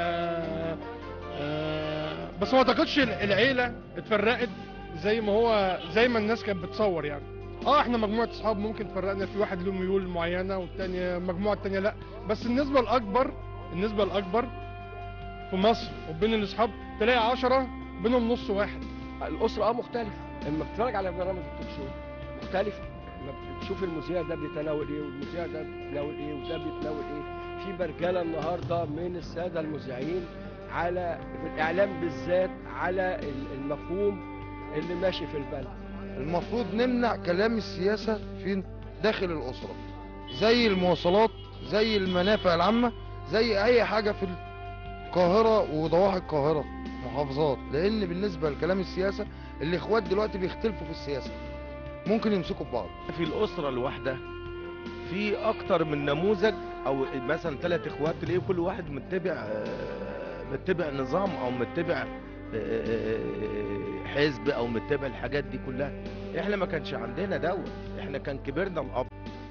Speaker 7: بس ما اعتقدش العيله اتفرقت زي ما هو زي ما الناس كانت بتصور. يعني اه احنا مجموعه اصحاب ممكن تفرقنا، في واحد له ميول معينه والتانيه المجموعه التانيه لا، بس النسبه الاكبر النسبه الاكبر في مصر وبين الاصحاب تلاقي عشرة بينهم نص واحد.
Speaker 8: الاسره اه مختلفه. لما بتتفرج على برامج التوك شو مختلفه، لما بتشوف المذيع ده بيتناول ايه والمذيع ده بيتناول ايه وده بيتناول ايه. في برجله النهارده من الساده المذيعين على في الاعلام بالذات على المفهوم اللي ماشي في البلد.
Speaker 9: المفروض نمنع كلام السياسه في داخل الاسره، زي المواصلات، زي المنافع العامه، زي اي حاجه في القاهره وضواحي القاهره محافظات، لان بالنسبه لكلام السياسه الاخوات دلوقتي بيختلفوا في السياسه، ممكن يمسكوا ببعض.
Speaker 10: في الاسره الواحده في اكتر من نموذج، او مثلا ثلاث اخوات تلاقيه كل واحد متبع متبع نظام او متبع حزب او متبع الحاجات دي كلها. احنا ما كانش عندنا دوت، احنا كان كبرنا الاب.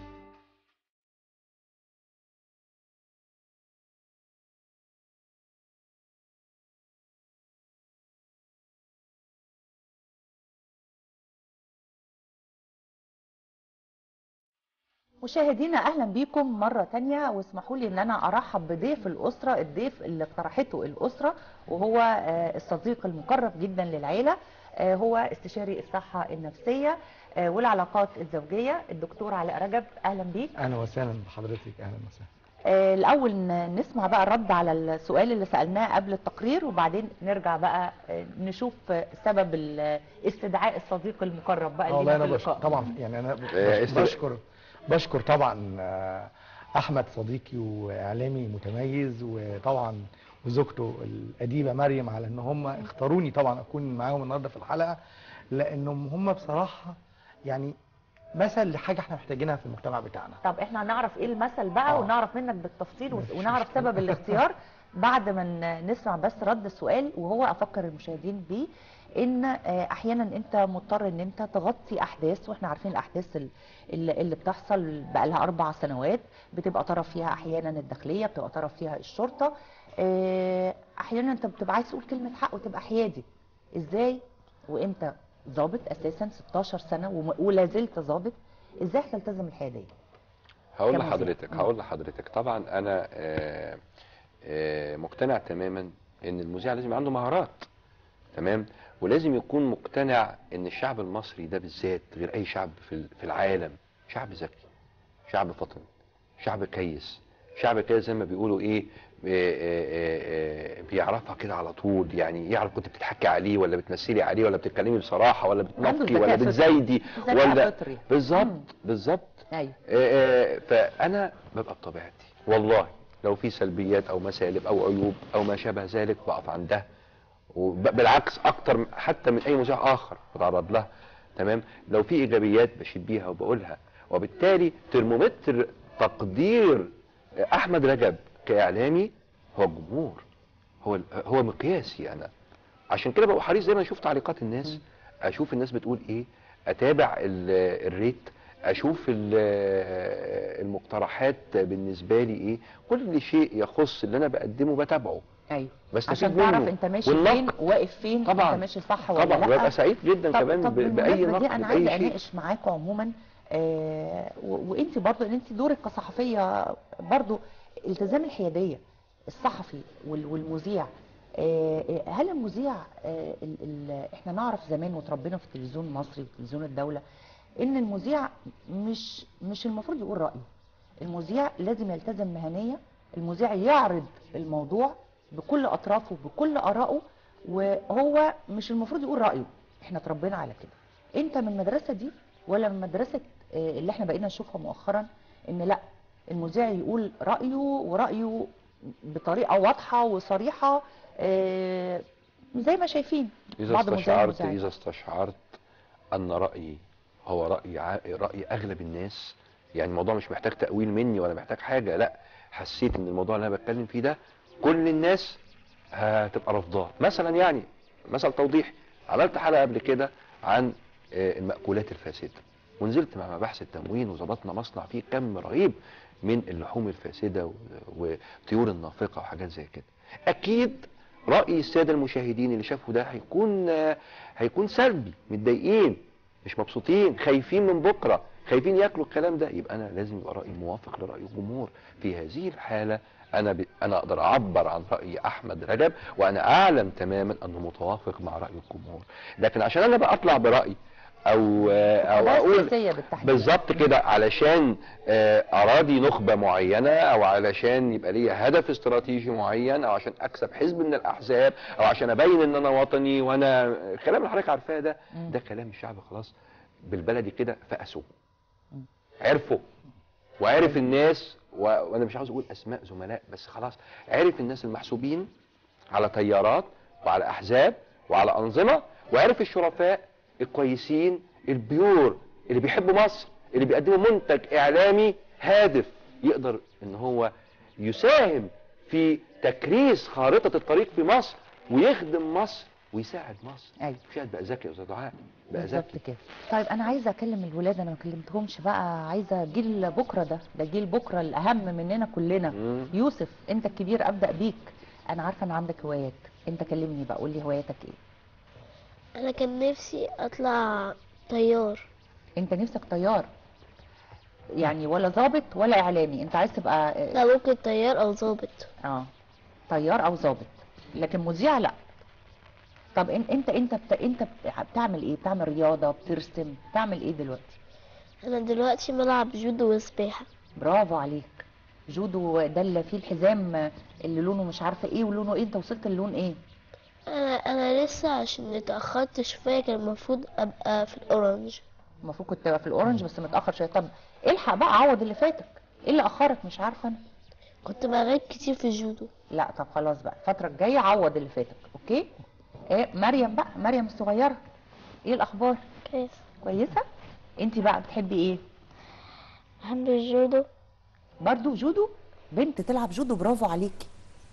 Speaker 1: مشاهدينا اهلا بيكم مره تانية، واسمحوا لي ان انا ارحب بضيف الاسره، الضيف اللي اقترحته الاسره، وهو الصديق المقرب جدا للعيله، هو استشاري الصحه النفسيه والعلاقات الزوجيه الدكتور علاء رجب. اهلا بيك.
Speaker 11: اهلا وسهلا بحضرتك. اهلا وسهلا.
Speaker 1: الاول نسمع بقى الرد على السؤال اللي سالناه قبل التقرير، وبعدين نرجع بقى نشوف سبب استدعاء الصديق المقرب بقى
Speaker 11: والله انا بشكر طبعا، يعني انا بشكر بشكر طبعا احمد صديقي واعلامي متميز، وطبعا وزوجته الاديبه مريم على ان هم اختاروني طبعا اكون معاهم النهارده في الحلقه، لانهم هم بصراحه يعني مثل لحاجه احنا محتاجينها في المجتمع بتاعنا.
Speaker 1: طب احنا هنعرف ايه المثل بقى؟ آه. ونعرف منك بالتفصيل ونعرف سبب الاختيار بعد ما نسمع بس رد السؤال، وهو افكر المشاهدين بيه ان احيانا انت مضطر ان انت تغطي احداث، واحنا عارفين الاحداث اللي بتحصل بقى لها اربع سنوات، بتبقى طرف فيها احيانا الداخليه، بتبقى طرف فيها الشرطه، احيانا انت بتبقى عايز تقول كلمه حق وتبقى حيادي. ازاي وانت ضابط اساسا ستاشر سنه ولا زلت ضابط، ازاي هتلتزم الحياديه؟
Speaker 3: هقول لحضرتك هقول لحضرتك طبعا انا آآ آآ مقتنع تماما ان المذيع لازم عنده مهارات، تمام، ولازم يكون مقتنع ان الشعب المصري ده بالذات غير اي شعب في في العالم شعب ذكي، شعب فطن، شعب كيس، شعب كده زي ما بيقولوا ايه، آه، آه، آه، بيعرفها كده على طول، يعني يعرف كنت بتضحكي عليه ولا بتمثلي عليه ولا بتتكلمي بصراحه ولا بتنافقي ولا بتزايدي ولا بالظبط بالظبط.
Speaker 1: ايوه.
Speaker 3: فانا ببقى بطبيعتي والله، لو في سلبيات او مسالب او عيوب او ما شابه ذلك بقف عندها، وبالعكس اكتر حتى من اي مذيع اخر بتعرض لها. تمام. لو في ايجابيات بشيد بيها وبقولها، وبالتالي ترمومتر تقدير احمد رجب كاعلامي هو الجمهور، هو هو مقياسي انا. عشان كده ببقى حريص دايما اشوف تعليقات الناس، اشوف الناس بتقول ايه، اتابع الريت، اشوف المقترحات بالنسبه لي ايه، كل شيء يخص اللي انا بقدمه بتابعه.
Speaker 1: ايوه،
Speaker 3: بس
Speaker 1: عشان تعرف انت ماشي فين، واقف فين،
Speaker 3: طبعا
Speaker 1: انت ماشي صح ولا
Speaker 3: طبعا
Speaker 1: لا.
Speaker 3: ببقى سعيد جدا
Speaker 1: طب
Speaker 3: كمان
Speaker 1: طب
Speaker 3: باي نقد.
Speaker 1: انا عايزه اناقش معاكم عموما، آه وانت برضو ان انت دورك كصحفيه برضو التزام الحياديه الصحفي والمذيع. آه هل المذيع آه ال ال احنا نعرف زمان وتربينا في التلفزيون المصري وتلفزيون الدوله ان المذيع مش مش المفروض يقول رايه، المذيع لازم يلتزم مهنيه، المذيع يعرض الموضوع بكل اطرافه بكل ارائه، وهو مش المفروض يقول رايه. احنا اتربينا على كده. انت من المدرسه دي ولا من مدرسه اللي احنا بقينا نشوفها مؤخرا ان لا، المذيع يقول رايه ورايه بطريقه واضحه وصريحه زي ما شايفين
Speaker 3: اذا استشعرت اذا استشعرت ان رايي هو راي راي اغلب الناس، يعني الموضوع مش محتاج تاويل مني ولا محتاج حاجه، لا، حسيت ان الموضوع اللي انا بتكلم فيه ده كل الناس هتبقى رافضاه. مثلا يعني مثل توضيحي، عملت حلقه قبل كده عن المأكولات الفاسده، ونزلت مع مباحث التموين وظبطنا مصنع فيه كم رهيب من اللحوم الفاسده وطيور النافقه وحاجات زي كده. اكيد راي الساده المشاهدين اللي شافوا ده هيكون هيكون سلبي، متضايقين، مش مبسوطين، خايفين من بكره، خايفين ياكلوا الكلام ده. يبقى انا لازم يبقى رايي موافق لراي الجمهور. في هذه الحاله انا ب... انا اقدر اعبر عن راي احمد رجب، وانا اعلم تماما انه متوافق مع راي الجمهور. لكن عشان انا بقى اطلع برايي او او اقول بالظبط كده علشان اراضي نخبه معينه، او علشان يبقى ليا هدف استراتيجي معين، او عشان اكسب حزب من الاحزاب، او عشان ابين ان انا وطني، وانا الكلام اللي حضرتك عارفاه ده ده كلام الشعب خلاص بالبلدي كده فقسوه، عرفوا، وعرف الناس، وانا مش عاوز اقول اسماء زملاء، بس خلاص عرف الناس المحسوبين على تيارات وعلى احزاب وعلى انظمه، وعرف الشرفاء الكويسين البيور اللي بيحبوا مصر، اللي بيقدموا منتج اعلامي هادف يقدر ان هو يساهم في تكريس خارطه الطريق في مصر ويخدم مصر ويساعد مصر.
Speaker 1: ايوه،
Speaker 3: مشاهد بقى ذكي يا استاذ دعاء، بقى
Speaker 1: ذكي كده. طيب انا عايزه اكلم الولاد، انا ما كلمتهمش بقى، عايزه جيل بكره ده ده جيل بكره الاهم مننا كلنا. مم. يوسف انت الكبير، ابدا بيك. انا عارفه ان عندك هوايات، انت كلمني بقى، قول لي هواياتك ايه؟
Speaker 12: انا كان نفسي اطلع طيار.
Speaker 1: انت نفسك طيار يعني، ولا ظابط ولا اعلامي؟ انت عايز تبقى
Speaker 12: لا، ممكن طيار او ظابط.
Speaker 1: اه طيار او ظابط، لكن مذيع لا. طب انت انت انت بتعمل ايه؟ بتعمل رياضه، بترسم، بتعمل ايه دلوقتي؟
Speaker 12: انا دلوقتي بلعب جودو وسباحه.
Speaker 1: برافو عليك. جودو ده اللي فيه الحزام اللي لونه مش عارفه ايه ولونه ايه، انت وصلت للون ايه؟
Speaker 12: انا انا لسه عشان اتاخرت شويه، كان المفروض ابقى في الاورنج.
Speaker 1: المفروض كنت تبقى في الاورنج بس متاخر شويه. طب الحق بقى عوض اللي فاتك. ايه اللي اخرك؟ مش عارفه انا.
Speaker 12: كنت بغيب كتير في الجودو.
Speaker 1: لا طب خلاص بقى، الفتره الجايه عوض اللي فاتك، اوكي؟ ايه مريم بقى، مريم الصغيره، ايه الاخبار؟
Speaker 12: كويس.
Speaker 1: كويسه. انت بقى بتحبي ايه؟
Speaker 12: بحب الجودو.
Speaker 1: برضو جودو؟ بنت تلعب جودو، برافو عليكي.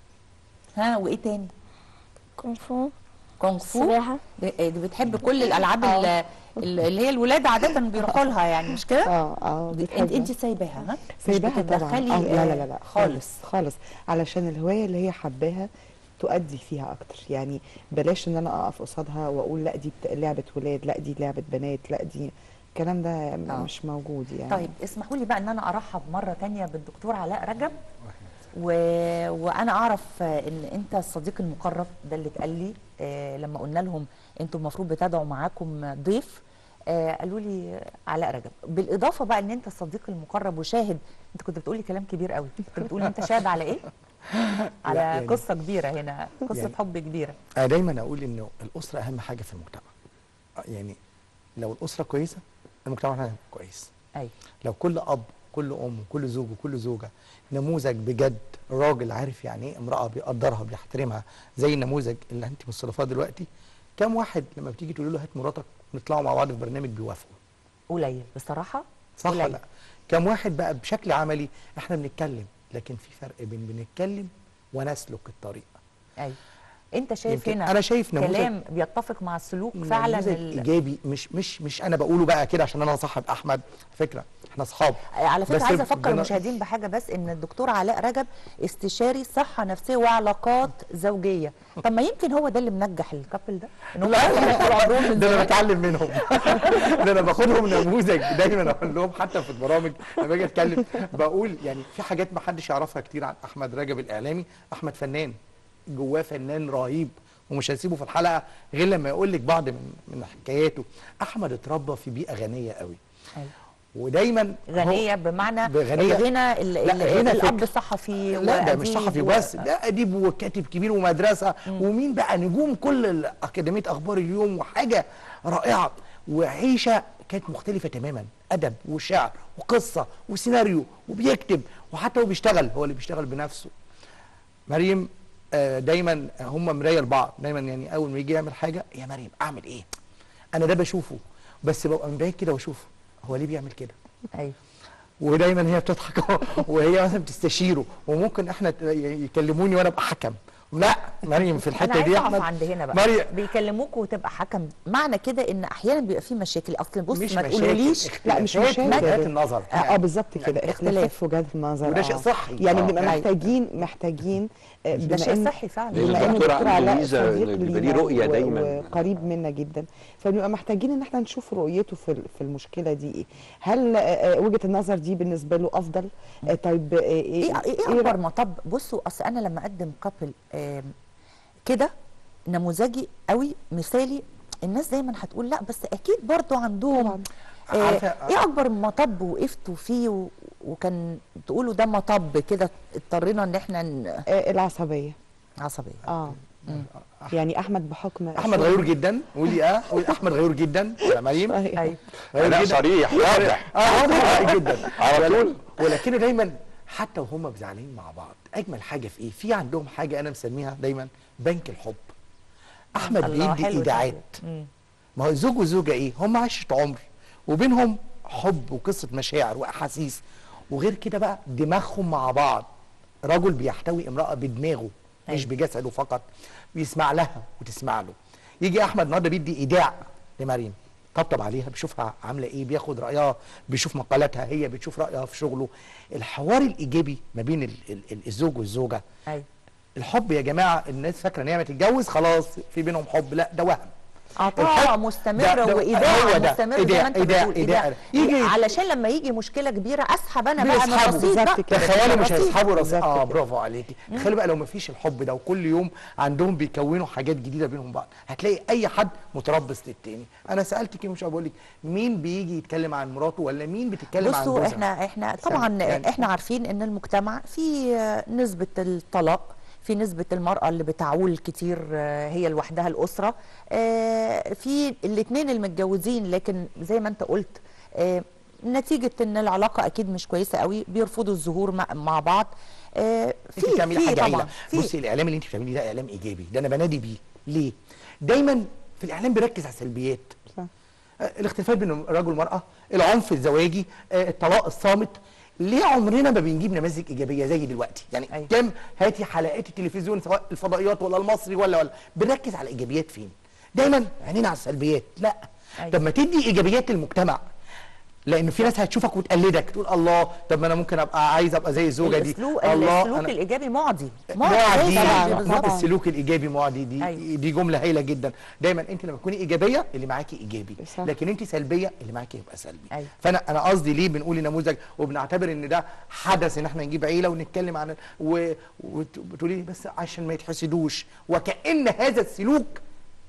Speaker 1: ها، وايه تاني؟
Speaker 12: كونغ فو.
Speaker 1: كونغ فو؟
Speaker 12: سباحه.
Speaker 1: دي بتحب كل الالعاب اللي هي الولاد عاده بيروحوا لها يعني، مش كده؟
Speaker 4: اه اه
Speaker 1: انت انت سايباها؟ ها،
Speaker 4: سايباها طبعا. آه لا لا لا, لا
Speaker 1: خالص
Speaker 4: خالص، علشان الهوايه اللي هي حباها تؤدي فيها اكتر. يعني بلاش ان انا اقف قصادها واقول لا دي لعبه ولاد، لا دي لعبه بنات، لا دي الكلام ده آه. مش موجود يعني.
Speaker 1: طيب اسمحوا لي بقى ان انا ارحب مره ثانيه بالدكتور علاء رجب، و... وانا اعرف ان انت الصديق المقرب، ده اللي اتقال لي آه لما قلنا لهم انتوا المفروض بتدعوا معاكم ضيف آه قالوا لي علاء رجب، بالاضافه بقى ان انت الصديق المقرب وشاهد. انت كنت بتقولي كلام كبير قوي، كنت بتقول انت شاهد على ايه؟ على
Speaker 11: يعني
Speaker 1: قصه كبيره هنا، قصه
Speaker 11: يعني
Speaker 1: حب كبيره.
Speaker 11: انا دايما اقول انه الاسره اهم حاجه في المجتمع. يعني لو الاسره كويسه المجتمع هيبقى كويس.
Speaker 1: ايوه.
Speaker 11: لو كل اب كل ام كل زوج وكل زوجه نموذج بجد، راجل عارف يعني ايه امراه، بيقدرها بيحترمها زي النموذج اللي انت مستضيفاه دلوقتي، كم واحد لما بتيجي تقول له هات مراتك نطلعوا مع بعض في برنامج بيوافقوا؟
Speaker 1: قليل بصراحه.
Speaker 11: صح
Speaker 1: قليل.
Speaker 11: لا؟ كم واحد بقى بشكل عملي احنا بنتكلم، لكن في فرق بين بنتكلم ونسلك الطريق.
Speaker 1: ايوه. انت شايف هنا
Speaker 11: انا شايف نموذج
Speaker 1: كلام بيتفق مع السلوك فعلا.
Speaker 11: نموذج
Speaker 1: ال...
Speaker 11: ايجابي، مش مش مش انا بقوله بقى كده عشان انا صاحب احمد، فكره احنا اصحاب.
Speaker 1: على فكره عايزه افكر
Speaker 11: بنا...
Speaker 1: المشاهدين بحاجه بس، ان الدكتور علاء رجب استشاري صحه نفسيه وعلاقات زوجيه. طب ما يمكن هو ده اللي منجح الكابل ده، ان هم
Speaker 11: ده انا بتعلم منهم. ده انا باخدهم نموذج دايما اقول لهم، حتى في البرامج لما باجي اتكلم بقول يعني في حاجات ما حدش يعرفها كتير عن احمد رجب الاعلامي. احمد فنان، جواه فنان رهيب، ومش هسيبه في الحلقه غير لما يقول لك بعض من من حكاياته. احمد اتربى في بيئه غنيه قوي.
Speaker 1: أيوة.
Speaker 11: ودايما
Speaker 1: غنيه بمعنى
Speaker 11: بغنية
Speaker 1: الغنى الاب صحفي.
Speaker 11: لا ده مش صحفي بس، ده اديب وكاتب كبير ومدرسه. مم. ومين بقى نجوم كل اكاديميه اخبار اليوم، وحاجه رائعه. وعيشه كانت مختلفه تماما، ادب وشعر وقصه وسيناريو، وبيكتب، وحتى هو بيشتغل، هو اللي بيشتغل بنفسه. مريم دايما هم مرايه لبعض، دايما يعني اول ما يجي يعمل حاجه، يا مريم اعمل ايه؟ انا ده بشوفه، بس ببقى من بعيد كده واشوفه هو ليه بيعمل كده.
Speaker 1: ايوه.
Speaker 11: ودايما هي بتضحك وهي مثلا بتستشيره، وممكن احنا يكلموني وانا ابقى حكم. لا مريم في الحته دي
Speaker 1: احمد عند هنا بقى مريم بيكلموك وتبقى حكم، معنى كده ان احيانا بيبقى في مشاكل. اصل بص ما تقولوليش
Speaker 4: لا مش مشاكل،
Speaker 11: وجهات النظر.
Speaker 4: اه, آه بالظبط كده، اختلاف في وجهات النظر.
Speaker 11: وده شيء صحي
Speaker 4: يعني بنبقى محتاجين محتاجين
Speaker 1: ده شيء صحي فعلا.
Speaker 4: بما ان الدكتور علاء صديق
Speaker 3: ليه رؤيه دايما
Speaker 4: وقريب منا جدا، فبنبقى محتاجين ان احنا نشوف رؤيته في في المشكله دي ايه. هل وجهه النظر دي بالنسبه له افضل؟ طيب
Speaker 1: ايه ايه اكبر مطب؟ بصوا اصل انا لما اقدم كابل كده نموذجي قوي مثالي، الناس دايما هتقول لا بس اكيد برضو عندهم آه ايه اكبر مطب وقفتوا فيه و... وكان تقولوا ده مطب كده اضطرينا ان احنا ن...
Speaker 4: آه العصبيه.
Speaker 1: عصبيه
Speaker 4: اه مم. يعني احمد بحكم
Speaker 11: احمد غيور جدا. قولي اه قولي احمد غيور جدا يا مريم.
Speaker 1: ايوه
Speaker 3: لا صريح واضح.
Speaker 11: اه واضح جدا على طول. ولكن دايما حتى وهم زعلانين مع بعض، اجمل حاجه في ايه؟ في عندهم حاجه انا مسميها دايما بنك الحب. احمد بيدي ايداعات. ما هو الزوج والزوجه ايه؟ هم عشره عمر وبينهم حب وقصه مشاعر واحاسيس، وغير كده بقى دماغهم مع بعض. رجل بيحتوي امراه بدماغه مش بجسده فقط، بيسمع لها وتسمع له. يجي احمد النهارده بيدي ايداع لمريم، طبطب عليها، بيشوفها عامله ايه، بياخد رايها، بيشوف مقالاتها، هي بتشوف رايها في شغله. الحوار الايجابي ما بين ال ال الزوج والزوجه.
Speaker 1: ايوه.
Speaker 11: الحب يا جماعه، الناس فاكره ان هي ما تتجوز خلاص في بينهم حب، لا ده وهم.
Speaker 1: عطاء مستمره وايداع مستمر زي ما انت بتقول.
Speaker 11: إيداع.
Speaker 1: يجي علشان لما يجي مشكله كبيره اسحب انا بقى من
Speaker 11: رصيد. تخيلوا مش هيسحبوا رصيد. اه برافو عليكي. تخيلوا بقى لو ما فيش الحب ده وكل يوم عندهم بيكونوا حاجات جديده بينهم بعض، هتلاقي اي حد متربص للتاني. انا سالتك مش بقول لك مين بيجي يتكلم عن مراته ولا مين بتتكلم عن جوزها.
Speaker 1: بصوا احنا احنا طبعا يعني احنا عارفين ان المجتمع في نسبه الطلاق، في نسبة المرأة اللي بتعول كتير هي لوحدها الأسرة، في الاثنين المتجوزين لكن زي ما انت قلت نتيجة ان العلاقة اكيد مش كويسة قوي بيرفضوا الظهور مع بعض.
Speaker 11: في بتعملي حاجة عيلة. بصي الاعلام اللي انت بتعمليه ده اعلام ايجابي، ده انا بنادي بيه. ليه؟ دايما في الاعلام بيركز على السلبيات. صح. الاختلافات بين الرجل والمرأة، العنف الزواجي، الطلاق الصامت. ليه عمرنا ما بنجيب نماذج ايجابيه زي دلوقتي؟ يعني أيوة. كم هاتي حلقات التلفزيون سواء الفضائيات ولا المصري ولا ولا بنركز على الايجابيات فين؟ دايما عينينا على السلبيات. لا أيوة. طب ما تدي ايجابيات للمجتمع، لان في ناس هتشوفك وتقلدك تقول الله طب ما انا ممكن ابقى عايز ابقى زي الزوجه دي.
Speaker 1: السلوك الله السلوك أنا... الايجابي معدي
Speaker 11: معدي طبعا. السلوك الايجابي معدي دي أيوة. دي جمله هايله جدا. دايما انت لما تكوني ايجابيه اللي معاكي ايجابي، صح. لكن انت سلبيه اللي معاكي يبقى سلبي. أيوة. فانا انا قصدي ليه بنقول نموذج وبنعتبر ان ده حدث ان احنا نجيب عيله ونتكلم عن و... وتقولي بس عشان ما يتحسدوش، وكأن هذا السلوك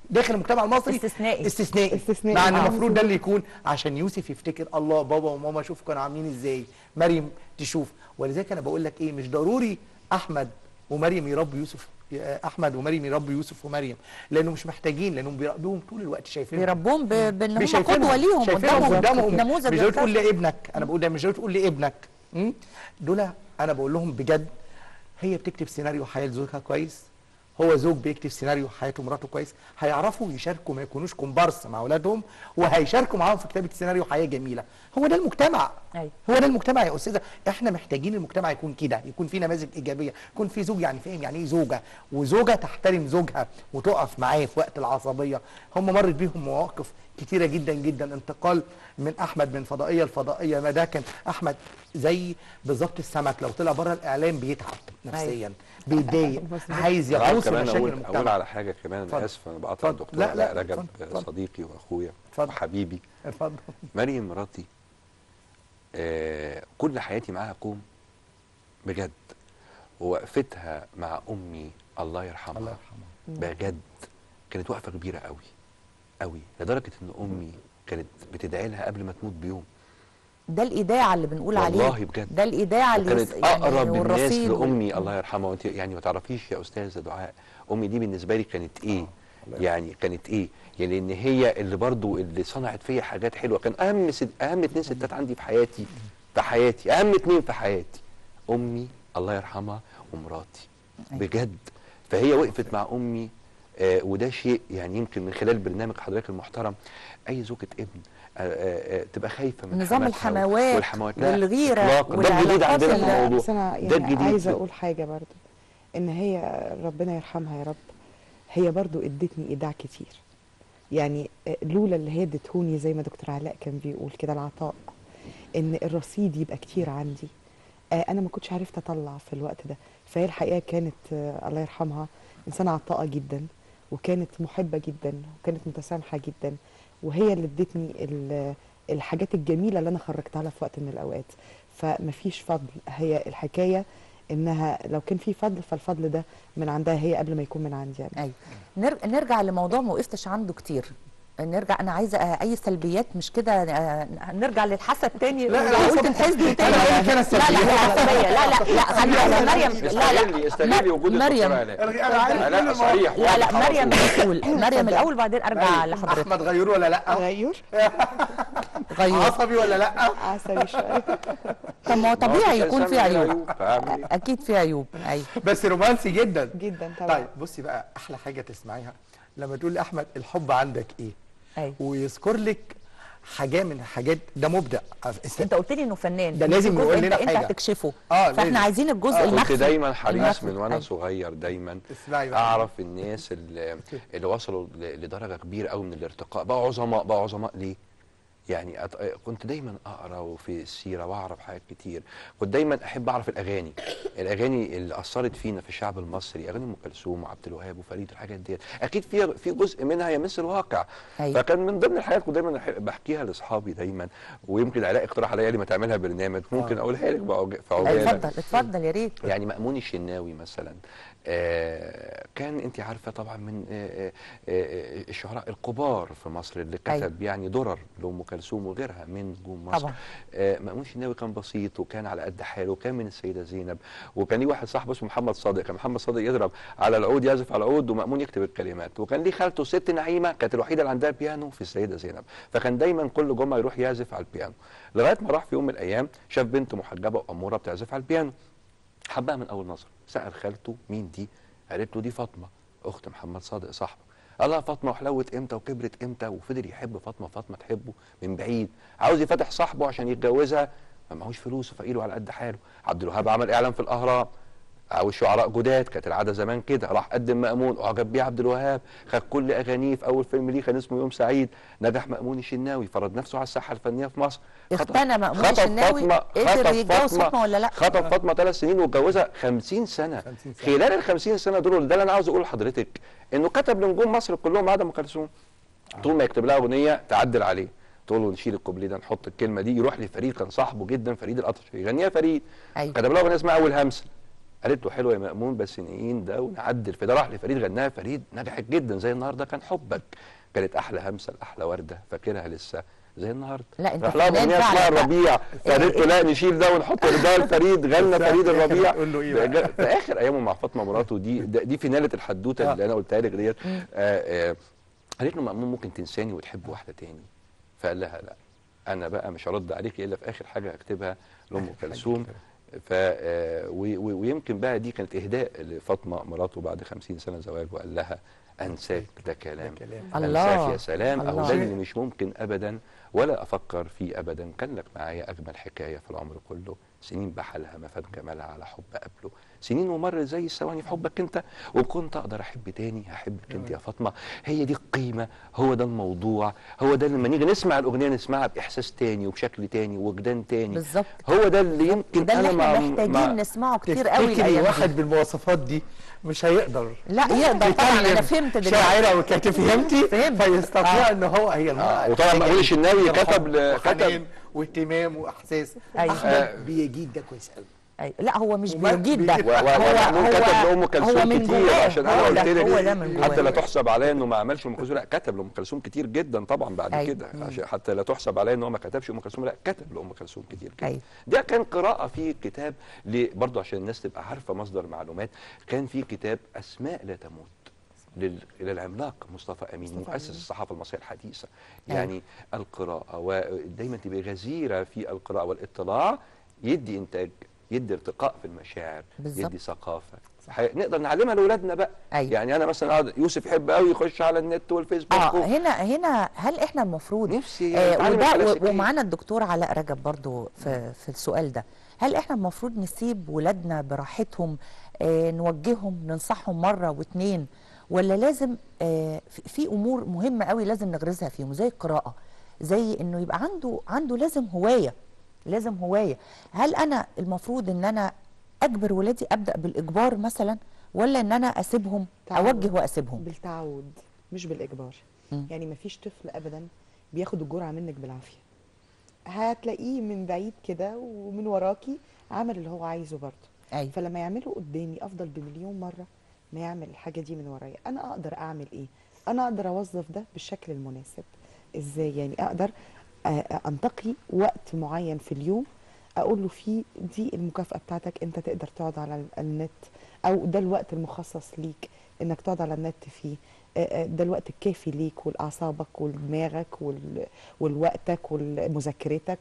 Speaker 11: داخل المجتمع المصري
Speaker 1: استثنائي
Speaker 11: استثنائي,
Speaker 4: استثنائي.
Speaker 11: مع ان
Speaker 4: آه.
Speaker 11: المفروض ده اللي يكون عشان يوسف يفتكر الله بابا وماما شوف كانوا عاملين ازاي، مريم تشوف. ولذلك انا بقول لك ايه، مش ضروري احمد ومريم يربوا يوسف، احمد ومريم يربوا يوسف ومريم، لانه مش محتاجين، لانهم بيربوهم طول الوقت شايفينهم،
Speaker 1: بيربوهم بان هم
Speaker 11: شايفينهم-
Speaker 1: قدوه ليهم
Speaker 11: شايفينهم قدامهم.
Speaker 1: نموذج
Speaker 11: مش ضروري تقول
Speaker 1: يرتقي.
Speaker 11: لابنك، انا بقول ده مش ضروري تقول لابنك م? دول انا بقول لهم بجد، هي بتكتب سيناريو حياه زوجها كويس، هو زوج بيكتب سيناريو حياته مراته كويس، هيعرفوا يشاركوا، ما يكونوش كومبارس مع اولادهم، وهيشاركوا معاهم في كتابه سيناريو حياه جميله. هو ده المجتمع.
Speaker 1: أيوة.
Speaker 11: هو ده المجتمع يا استاذه، احنا محتاجين المجتمع يكون كده، يكون فيه نماذج ايجابيه، يكون في زوج يعني فاهم يعني ايه زوجه، وزوجه تحترم زوجها وتقف معاه في وقت العصبيه. هم مرت بيهم مواقف كتيره جدا جدا، انتقال من احمد من فضائيه لفضائيه، ما ده كان احمد زي بالظبط السمك، لو طلع بره الاعلام بيتعب نفسيا، بيتضايق، عايز
Speaker 3: أنا عاوز
Speaker 11: يغوص في
Speaker 3: كمان
Speaker 11: مشاكل
Speaker 3: اقول
Speaker 11: المجتمع.
Speaker 3: اقول على حاجه كمان،
Speaker 11: اتفضل.
Speaker 3: انا اسف انا بقطع
Speaker 11: اتفضل.
Speaker 3: الدكتور
Speaker 11: لا، لا،
Speaker 3: علاء رجب،
Speaker 11: اتفضل.
Speaker 3: صديقي واخويا
Speaker 11: اتفضل.
Speaker 3: وحبيبي.
Speaker 11: اتفضل.
Speaker 3: مريم مراتي آه كل حياتي معاها كوم بجد، ووقفتها مع امي الله يرحمها
Speaker 11: الله يرحمها
Speaker 3: بجد كانت وقفه كبيره قوي قوي، لدرجه ان امي كانت بتدعي لها قبل ما تموت بيوم.
Speaker 1: ده الايداع اللي بنقول عليه،
Speaker 3: والله بجد
Speaker 1: ده الايداع اللي
Speaker 3: كانت
Speaker 1: يس-
Speaker 3: اقرب
Speaker 1: يعني
Speaker 3: الناس
Speaker 1: والرصيد
Speaker 3: لامي الله يرحمها. وانت يعني ما تعرفيش يا استاذه دعاء، امي دي بالنسبه لي كانت ايه، يعني كانت ايه، يعني ان هي اللي برضو اللي صنعت فيا حاجات حلوه. كان اهم ست اهم اتنين ستات عندي في حياتي في حياتي اهم اتنين في حياتي، امي الله يرحمها ومراتي بجد. فهي وقفت مع امي، آه وده شيء يعني يمكن من خلال برنامج حضرتك المحترم اي زوجة ابن آه آه تبقى خايفه من
Speaker 1: نظام
Speaker 3: حماتها
Speaker 1: الحموات
Speaker 3: والحموات لا
Speaker 1: والغيره
Speaker 3: إطلاقاً. ده الجديد
Speaker 1: والعلاقات
Speaker 3: عندنا في
Speaker 1: ال-
Speaker 3: الموضوع،
Speaker 4: بس انا
Speaker 3: ده
Speaker 4: يعني
Speaker 3: الجديد
Speaker 4: عايزه
Speaker 3: في-
Speaker 4: اقول حاجه برضو، ان هي ربنا يرحمها يا رب، هي برضو ادتني ايداع كتير. يعني لولا اللي هي ادتهوني زي ما دكتور علاء كان بيقول كده العطاء، ان الرصيد يبقى كتير عندي، آه انا ما كنتش عرفت اطلع في الوقت ده. فهي الحقيقه كانت آه الله يرحمها انسانه عطاءه جدا، وكانت محبه جدا، وكانت متسامحه جدا، وهي اللي ادتني ال- الحاجات الجميله اللي انا خرجتها لها في وقت من الاوقات. فمفيش فضل، هي الحكايه انها لو كان في فضل فالفضل ده من عندها هي قبل ما يكون من عندي انا.
Speaker 1: ايوه. نر- نرجع لموضوع ما وقفتش عنده كتير، نرجع. انا عايزه آه، اي سلبيات مش كده، آه، نرجع للحسد تاني.
Speaker 11: لا، أنا
Speaker 1: قلت
Speaker 11: عصبي.
Speaker 1: تحسدوا تاني.
Speaker 11: أنا هقول لك أنا
Speaker 1: لا لا
Speaker 11: السلبيات.
Speaker 1: العصبيه لا لا لا خلي بالك مريم. لا لا
Speaker 3: استغلي استغلي وجود
Speaker 1: مريم.
Speaker 3: الدكتور علاء.
Speaker 11: انا عارف
Speaker 3: علاء
Speaker 11: كل
Speaker 3: صريح
Speaker 1: لا لا
Speaker 3: واضح على
Speaker 1: مريم
Speaker 3: طول.
Speaker 1: مسؤول، مريم الاول بعدين ارجع لحضرتك.
Speaker 11: احمد غيور ولا لا؟
Speaker 4: غيور
Speaker 1: غيور
Speaker 11: عصبي ولا لا؟
Speaker 4: عسلي شويه.
Speaker 1: طب ما هو طبيعي
Speaker 3: ما هو
Speaker 1: يكون
Speaker 3: في
Speaker 1: في
Speaker 3: إنسان من
Speaker 1: عيوب،
Speaker 3: العيوب، فاعمل إيه؟
Speaker 1: اكيد في عيوب. ايوه
Speaker 11: بس رومانسي جدا
Speaker 4: جدا طبعا.
Speaker 11: طيب بصي بقى، احلى حاجه تسمعيها لما تقول لاحمد الحب عندك ايه،
Speaker 1: ايوه.
Speaker 11: ويذكر لك حاجه من الحاجات، ده مبدع.
Speaker 1: انت قلت لي انه فنان،
Speaker 11: ده لازم
Speaker 1: الجزء
Speaker 11: يقول
Speaker 1: انت
Speaker 11: لنا
Speaker 1: انت
Speaker 11: حاجة.
Speaker 1: هتكشفه.
Speaker 11: اه
Speaker 1: فاحنا
Speaker 11: لازم.
Speaker 1: عايزين الجزء
Speaker 11: آه.
Speaker 1: المخفي.
Speaker 3: كنت دايما حريص
Speaker 1: المخفي.
Speaker 3: من وانا
Speaker 1: أيوة.
Speaker 3: صغير دايما
Speaker 11: اسمعي بقى.
Speaker 3: اعرف الناس اللي, اللي وصلوا ل- لدرجه كبيره قوي من الارتقاء، بقوا عظماء بقوا عظماء ليه؟ يعني أت... كنت دايما اقرا في السيره واعرف حاجات كتير. كنت دايما احب اعرف الاغاني الاغاني اللي اثرت فينا في الشعب المصري، اغاني ام كلثوم وعبد الوهاب وفريد، الحاجات ديت اكيد في في جزء منها يمس الواقع.
Speaker 1: أيوة.
Speaker 3: فكان من ضمن الحاجات كنت دايما أحب- بحكيها لاصحابي دايما، ويمكن علاء اقترح عليا لي ما تعملها برنامج، ممكن اقولها لك بقى في عجاله.
Speaker 1: اتفضل اتفضل يا ريت.
Speaker 3: يعني مأمون الشناوي مثلا، آه كان انت عارفه طبعا من آه آه الشعراء الكبار في مصر اللي كتب
Speaker 1: أيوة.
Speaker 3: يعني درر لأم كلثوم وغيرها من نجوم مصر.
Speaker 1: طبعا.
Speaker 3: آه مأمون الشناوي كان بسيط وكان على قد حاله، وكان من السيده زينب، وكان ليه واحد صاحبه اسمه محمد صادق، كان محمد صادق يضرب على العود يعزف على العود ومأمون يكتب الكلمات، وكان ليه خالته ست نعيمه كانت الوحيده اللي عندها بيانو في السيده زينب، فكان دايما كل جمعه يروح يعزف على البيانو، لغايه ما راح في يوم من الايام شاف بنت محجبه واموره بتعزف على البيانو، حبها من اول نظر، سأل خالته مين دي؟ قالت له دي فاطمه اخت محمد صادق صاحبه. قال لها فاطمه وحلوت امتى وكبرت امتى؟ وفضل يحب فاطمه، فاطمه تحبه من بعيد، عاوز يفتح صاحبه عشان يتجوزها، ما معهوش فلوس وفقير على قد حاله. عبد الوهاب عمل اعلان في الاهرام، عاوز شعراء جداد، كانت العاده زمان كده، راح قدم مأمون، اعجب بيه عبد الوهاب، خد كل اغانيه، في اول فيلم ليه كان اسمه يوم سعيد، نجح مأمون الشناوي، فرض نفسه على الساحه الفنيه في مصر.
Speaker 1: اختنى مأمون
Speaker 3: خطب
Speaker 1: الشناوي،
Speaker 3: فاطمة-
Speaker 1: قدر
Speaker 3: خطب
Speaker 1: يتجوز فاطمه ولا لا؟
Speaker 3: خطب فاطمه ثلاث سنين واتجوزها خمسين سنه.
Speaker 11: خمسين سنة.
Speaker 3: خلال ال خمسين سنه دول، ده اللي انا عاوز اقوله لحضرتك، انه كتب لنجوم مصر كلهم ما عدا ام كلثوم. طول ما يكتب لها اغنيه تعدل عليه، تقول له نشيل الكوبليه ده نحط الكلمه دي، يروح لفريد كان صاحبه جدا فريد الأطرش يغنيها فريد.
Speaker 1: أيوة.
Speaker 3: كتب لها اغنيه اسمها اول همسه، قالت له حلوه يا مأمون بس نقين ده ونعدل في ده. راح لفريد غناها، فريد نجحت جدا زي النهارده كان حبك، كانت احلى همسه لاحلى ورده فاكرها لسه زي النهارده.
Speaker 1: لا انت
Speaker 3: راح لها اغنيه اسمها الربيع، فقالت له لا نشيل ده ونحط ده لفريد، غنى فريد الربيع في اخر ايامه مع فاطمه مراته. دي دي فيناله الحدوته اللي انا قلتها لك ديت. قالت له مأمون ممكن تنساني وتحب واحده تاني، فقال لها لا انا بقى مش هرد عليك الا في اخر حاجه هكتبها لام كلثوم. ف ويمكن بقى دي كانت اهداء لفاطمه مراته بعد خمسين سنه زواج، وقال لها انساك ده كلام، انساك يا سلام، او ده اللي مش ممكن ابدا ولا افكر فيه ابدا، كان لك معايا اجمل حكايه في العمر كله، سنين بحالها ما فات جمالها على حب قبله، سنين ومر زي الثواني في حبك انت، وكنت اقدر احب تاني هحبك انت يا فاطمه. هي دي القيمه، هو ده الموضوع، هو ده لما نيجي نسمع الاغنيه نسمعها باحساس تاني وبشكل تاني ووجدان تاني.
Speaker 1: بالظبط،
Speaker 3: هو ده اللي يمكن
Speaker 1: ده اللي
Speaker 3: انا
Speaker 1: احنا محتاجين نسمعه كتير قوي.
Speaker 11: تفتكري واحد بالمواصفات دي مش هيقدر؟
Speaker 1: لا يقدر طبعا، انا فهمت دلوقتي.
Speaker 11: شاعره وكاتب فهمتي؟
Speaker 1: فهمت.
Speaker 11: فيستطيع آه. ان هو هي
Speaker 3: آه. وطبعا مأمون الشناوي كتب
Speaker 11: كتب واهتمام واحساس.
Speaker 1: أيوة.
Speaker 11: احمد بيجيد ده كويس قوي.
Speaker 1: أيوة. لا هو مش بيجيد ده،
Speaker 3: هو هو كتب لأم كلثوم كتير، عشان انا قلت لك حتى لا تحسب عليا انه ما عملش ام كلثوم، لا كتب لأم كلثوم كتير جدا طبعا بعد أيوة. كده عشان حتى لا تحسب عليا انه ما كتبش ام كلثوم، لا كتب لأم كلثوم كتير جدا. أيوة. ده كان قراءه في كتاب برضه عشان الناس تبقى عارفه مصدر معلومات، كان في كتاب اسماء لا تموت للعملاق مصطفى امين مؤسس الصحافه المصريه الحديثه. يعني أيوة. القراءه، ودايما تبقى غزيره في القراءه والاطلاع، يدي انتاج، يدي ارتقاء في المشاعر، بالزبط. يدي ثقافه نقدر نعلمها لاولادنا بقى. أيوة. يعني انا مثلا اقعد يوسف يحب قوي يخش على النت والفيسبوك.
Speaker 1: اه هنا هنا هل احنا المفروض
Speaker 3: نفسي
Speaker 1: آه وده ومعانا الدكتور علاء رجب برضو في في السؤال ده، هل احنا المفروض نسيب ولادنا براحتهم، آه نوجههم ننصحهم مره واثنين، ولا لازم آه في امور مهمه قوي لازم نغرزها فيهم زي القراءه، زي انه يبقى عنده عنده لازم هوايه، لازم هوايه. هل انا المفروض ان انا اجبر ولادي ابدا بالاجبار مثلا، ولا ان انا اسيبهم اوجه واسيبهم؟
Speaker 4: بالتعود مش بالاجبار. م. يعني ما فيش طفل ابدا بياخد الجرعه منك بالعافيه، هتلاقيه من بعيد كده ومن وراكي عمل اللي هو عايزه برضه. أيوة. فلما يعمله قدامي افضل بمليون مره ما يعمل الحاجه دي من ورايا. انا اقدر اعمل ايه؟ انا اقدر اوظف ده بالشكل المناسب. ازاي؟ يعني اقدر انتقي وقت معين في اليوم اقول له فيه دي المكافاه بتاعتك، انت تقدر تقعد على النت، او ده الوقت المخصص ليك انك تقعد على النت فيه، ده الوقت الكافي ليك ولاعصابك ودماغك والوقتك ومذاكرتك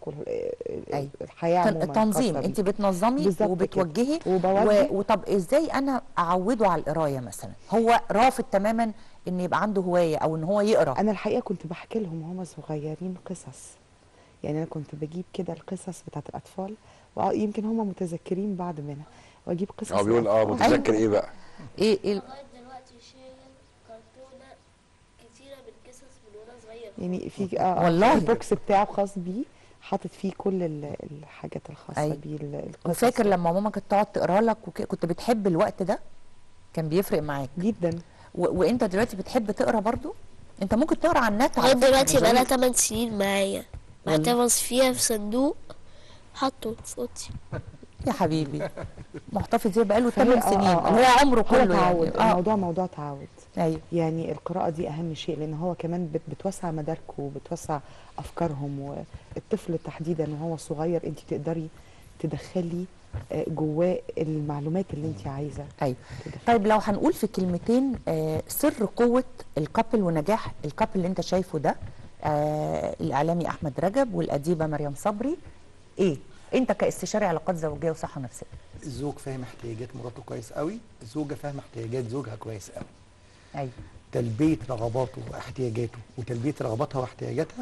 Speaker 4: والحياه عموما.
Speaker 1: التنظيم، انت بتنظمي وبتوجهي و... وطب ازاي انا اعوده على القرايه مثلا؟ هو رافض تماما ان يبقى عنده هوايه او ان هو يقرا.
Speaker 4: انا الحقيقه كنت بحكي لهم وهم صغيرين قصص، يعني انا كنت بجيب كده القصص بتاعت الاطفال ويمكن هم متذكرين بعض منها، واجيب قصص.
Speaker 3: اه بيقول اه متذكر. ايه بقى؟
Speaker 1: ايه ايه
Speaker 12: لغايه دلوقتي شايل كرتونه كتيره بالقصص من وانا صغير.
Speaker 4: يعني في اه
Speaker 1: والله
Speaker 4: البوكس بتاعه خاص بيه، حاطط فيه كل الحاجات الخاصه أيوة. بيه القصص.
Speaker 1: وفاكر لما ماما كانت تقعد تقرا لك وكنت بتحب الوقت ده؟ كان بيفرق معاك
Speaker 4: جدا.
Speaker 1: وانت دلوقتي بتحب تقرا برضو؟ انت ممكن تقرا على النت.
Speaker 12: لغايه دلوقتي بقالها ثمان سنين معايا، محتفظ فيها في صندوق حاطه في اوضتي.
Speaker 1: يا حبيبي محتفظ فيها بقاله ثمان سنين، هو عمره كله
Speaker 4: تعود.
Speaker 1: يعني.
Speaker 4: آه. الموضوع موضوع تعود.
Speaker 1: ايوه.
Speaker 4: يعني القراءه دي اهم شيء، لان هو كمان بتوسع مداركه وبتوسع افكارهم، والطفل تحديدا وهو صغير انت تقدري تدخلي جواه المعلومات اللي انت عايزه.
Speaker 1: ايوه. طيب لو هنقول في كلمتين آه سر قوه الكابل ونجاح الكابل اللي انت شايفه ده، آه الاعلامي احمد رجب والاديبه مريم صبري، ايه؟ انت كاستشاري علاقات زوجيه وصحه نفسيه.
Speaker 11: الزوج فاهم احتياجات مراته كويس قوي، الزوجه فاهمه احتياجات زوجها كويس قوي.
Speaker 1: ايوه.
Speaker 11: تلبيه رغباته واحتياجاته وتلبيه رغباتها واحتياجاتها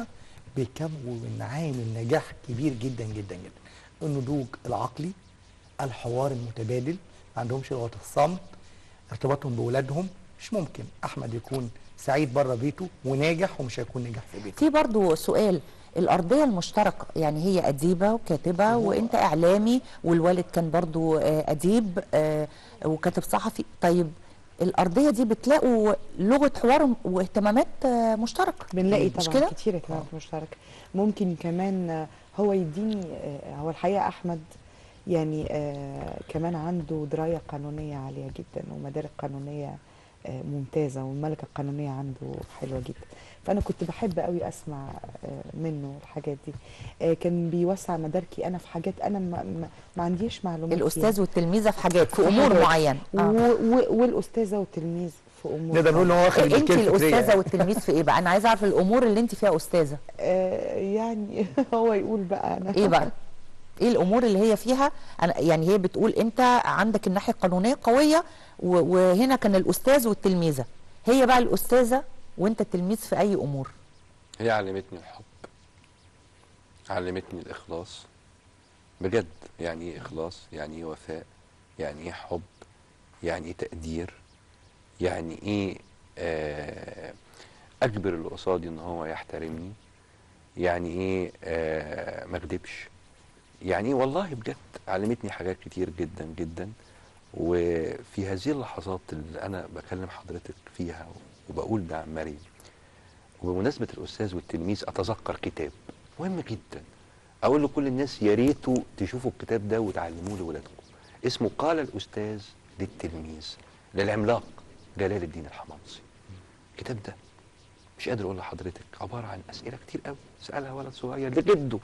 Speaker 11: بيكون عامل نجاح كبير جدا جدا جدا. النضوج العقلي، الحوار المتبادل، ما عندهمش لغه الصمت، ارتباطهم باولادهم. مش ممكن احمد يكون سعيد بره بيته وناجح ومش هيكون ناجح في بيته.
Speaker 1: في برضو سؤال، الارضيه المشتركه، يعني هي اديبه وكاتبه وانت اعلامي والوالد كان برضو اديب وكاتب صحفي، طيب الارضيه دي بتلاقوا لغه حوار واهتمامات مشتركه؟
Speaker 4: بنلاقي طبعا كتير اهتمامات مشتركه. ممكن كمان هو يديني، هو الحقيقه احمد يعني آه كمان عنده درايه قانونيه عاليه جدا ومدارك قانونيه آه ممتازه، والملكه القانونيه عنده حلوه جدا. فانا كنت بحب قوي اسمع آه منه الحاجات دي. آه كان بيوسع مداركي انا في حاجات انا ما, ما, ما عنديش معلومات
Speaker 1: الاستاذ
Speaker 4: فيها.
Speaker 1: والتلميذه في حاجات في امور معينه
Speaker 4: آه. والاستاذه والتلميذ في امور
Speaker 11: نقدر نقول ان هو واخد
Speaker 1: انت الاستاذه والتلميذ في ايه بقى؟ انا عايزه اعرف الامور اللي انت فيها استاذه.
Speaker 4: آه يعني هو يقول بقى انا
Speaker 1: ايه بقى؟ ايه الامور اللي هي فيها؟ أنا يعني هي بتقول انت عندك الناحيه القانونيه قويه، وهنا كان الاستاذ والتلميذه. هي بقى الاستاذه وانت التلميذ في اي امور؟
Speaker 3: هي علمتني الحب، علمتني الاخلاص بجد. يعني ايه اخلاص؟ يعني ايه وفاء؟ يعني ايه حب؟ يعني ايه تقدير؟ يعني ايه آه اجبر اللي قصادي ان هو يحترمني؟ يعني ايه آه ما اكدبش؟ يعني ايه والله بجد علمتني حاجات كتير جدا جدا. وفي هذه اللحظات اللي انا بكلم حضرتك فيها وبقول ده عن مريم، وبمناسبه الاستاذ والتلميذ، اتذكر كتاب مهم جدا اقول لكل الناس يا ريتوا تشوفوا الكتاب ده وتعلموه لاولادكم. اسمه قال الاستاذ للتلميذ للعملاق جلال الدين الحمامصي. الكتاب ده مش قادر اقول لحضرتك عباره عن اسئله كتير قوي سالها ولد صغير لجده،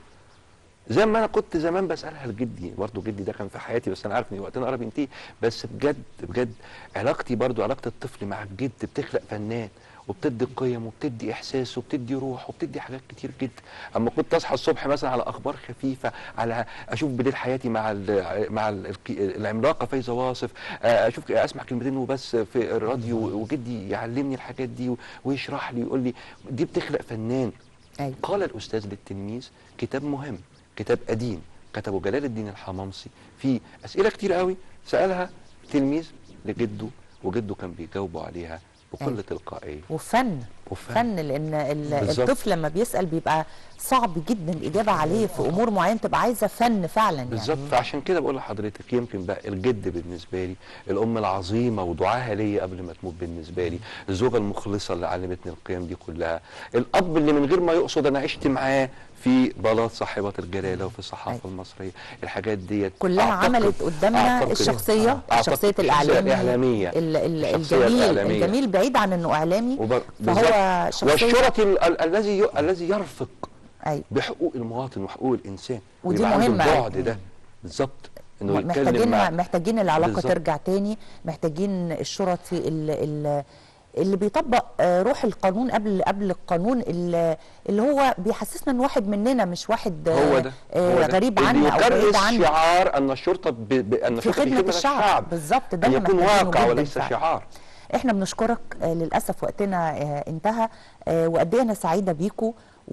Speaker 3: زي ما انا كنت زمان بسالها لجدي. برضه جدي ده كان في حياتي، بس انا عارف ان وقتنا قرب ينتهي. بس بجد بجد علاقتي برضه علاقه الطفل مع الجد بتخلق فنان، وبتدي قيم وبتدي احساس وبتدي روح وبتدي حاجات كتير جدا. اما كنت اصحى الصبح مثلا على اخبار خفيفه، على اشوف بدايه حياتي مع ال مع ال العملاقه فايزه واصف، اشوف اسمع كلمتين وبس في الراديو، وجدي يعلمني الحاجات دي ويشرح لي ويقول لي، دي بتخلق فنان.
Speaker 1: أيوة.
Speaker 3: قال الاستاذ للتلميذ كتاب مهم، كتاب قديم كتبه جلال الدين الحمامصي، فيه اسئله كتير قوي سالها تلميذ لجده، وجده كان بيجاوبه عليها بكل أيوة. تلقائيه
Speaker 1: وفن.
Speaker 3: وفن
Speaker 1: فن، لان الطفل لما بيسال بيبقى صعب جدا الاجابه عليه في امور معينه، تبقى عايزه فن فعلا يعني.
Speaker 3: بالظبط. فعشان كده بقول لحضرتك يمكن بقى الجد بالنسبه لي، الام العظيمه ودعاها ليا قبل ما تموت بالنسبه لي، الزوجه المخلصه اللي علمتني القيم دي كلها، الاب اللي من غير ما يقصد انا عشت معاه في بلاط صاحبات الجلاله وفي الصحافه أيوة. المصريه. الحاجات ديت
Speaker 1: كلها عملت قدامنا الشخصيه آه. شخصيه الاعلامي
Speaker 3: الاعلاميه
Speaker 1: الجميل الجميل بعيد عن انه اعلامي، فهو شخصيه
Speaker 3: والشرطي الذي الذي يرفق
Speaker 1: أيوة.
Speaker 3: بحقوق المواطن وحقوق الانسان،
Speaker 1: ودي مهمه.
Speaker 3: البعد ده بالظبط، انه
Speaker 1: محتاجين
Speaker 3: مع...
Speaker 1: محتاجين العلاقه بالزبط. ترجع تاني، محتاجين الشرطي اللي, اللي اللي بيطبق روح القانون قبل قبل القانون، اللي, اللي هو بيحسسنا ان واحد مننا مش واحد
Speaker 3: هو ده. هو ده.
Speaker 1: غريب عنا او بعيد عنا.
Speaker 3: شعار ان الشرطه ب... ب... ان
Speaker 1: في خدمه الشعب, الشعب. بالظبط، ده
Speaker 3: اللي يكون واقع وليس شعار.
Speaker 1: احنا بنشكرك. للاسف وقتنا انتهى، وقد ايه انا سعيده بيكم،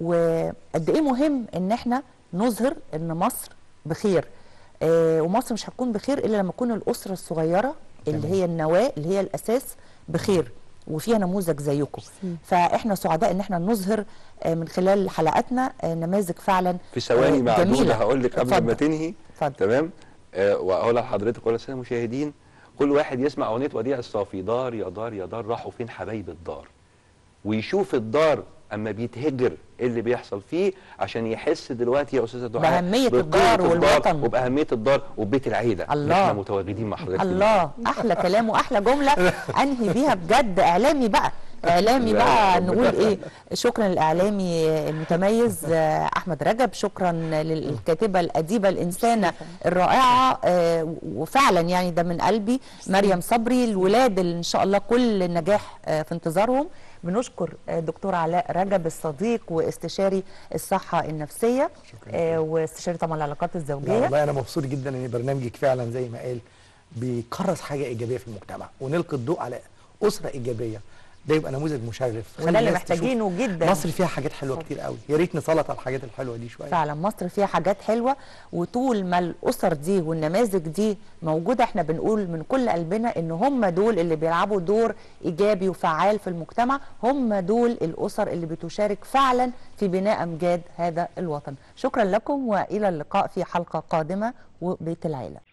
Speaker 1: وقد ايه مهم ان احنا نظهر ان مصر بخير، ومصر مش هتكون بخير الا لما تكون الاسره الصغيره اللي هي النواه اللي هي الاساس بخير، وفيها نموذج زيكم. فاحنا سعداء ان احنا نظهر من خلال حلقاتنا نماذج فعلا
Speaker 3: في ثواني معدوده. هقول لك قبل
Speaker 1: فضل.
Speaker 3: ما تنهي فضل. تمام. أه واقول لحضرتك ولا الساده المشاهدين، كل واحد يسمع اغنيه وديع الصافي، دار يا دار يا دار راحوا فين حبايب الدار، ويشوف الدار اما بيتهجر ايه اللي بيحصل فيه، عشان يحس دلوقتي يا استاذه دعاء
Speaker 1: باهميه الدار والوطن
Speaker 3: وباهميه الدار وبيت العيله.
Speaker 1: الله.
Speaker 3: احنا متواجدين مع حضرتك.
Speaker 1: الله، احلى كلام واحلى جمله انهي بيها بجد. اعلامي بقى اعلامي بقى نقول ايه. شكرا للاعلامي المتميز احمد رجب، شكرا للكاتبه الاديبه الانسانه الرائعه، وفعلا يعني ده من قلبي مريم صبري، الولاد اللي ان شاء الله كل النجاح في انتظارهم. بنشكر دكتور علاء رجب الصديق واستشاري الصحه النفسيه واستشاري طبعا العلاقات الزوجيه.
Speaker 11: والله انا مبسوط جدا ان برنامجك فعلا زي ما قال بيكرس حاجه ايجابيه في المجتمع، ونلقي الضوء على اسره ايجابيه، ده يبقى نموذج مشرف.
Speaker 1: وده اللي محتاجينه جدا.
Speaker 11: مصر فيها حاجات حلوه كتير قوي، يا ريت نسلط على الحاجات الحلوه دي شويه.
Speaker 1: فعلا مصر فيها حاجات حلوه، وطول ما الاسر دي والنماذج دي موجوده احنا بنقول من كل قلبنا ان هم دول اللي بيلعبوا دور ايجابي وفعال في المجتمع، هم دول الاسر اللي بتشارك فعلا في بناء امجاد هذا الوطن. شكرا لكم والى اللقاء في حلقه قادمه وبيت العيله.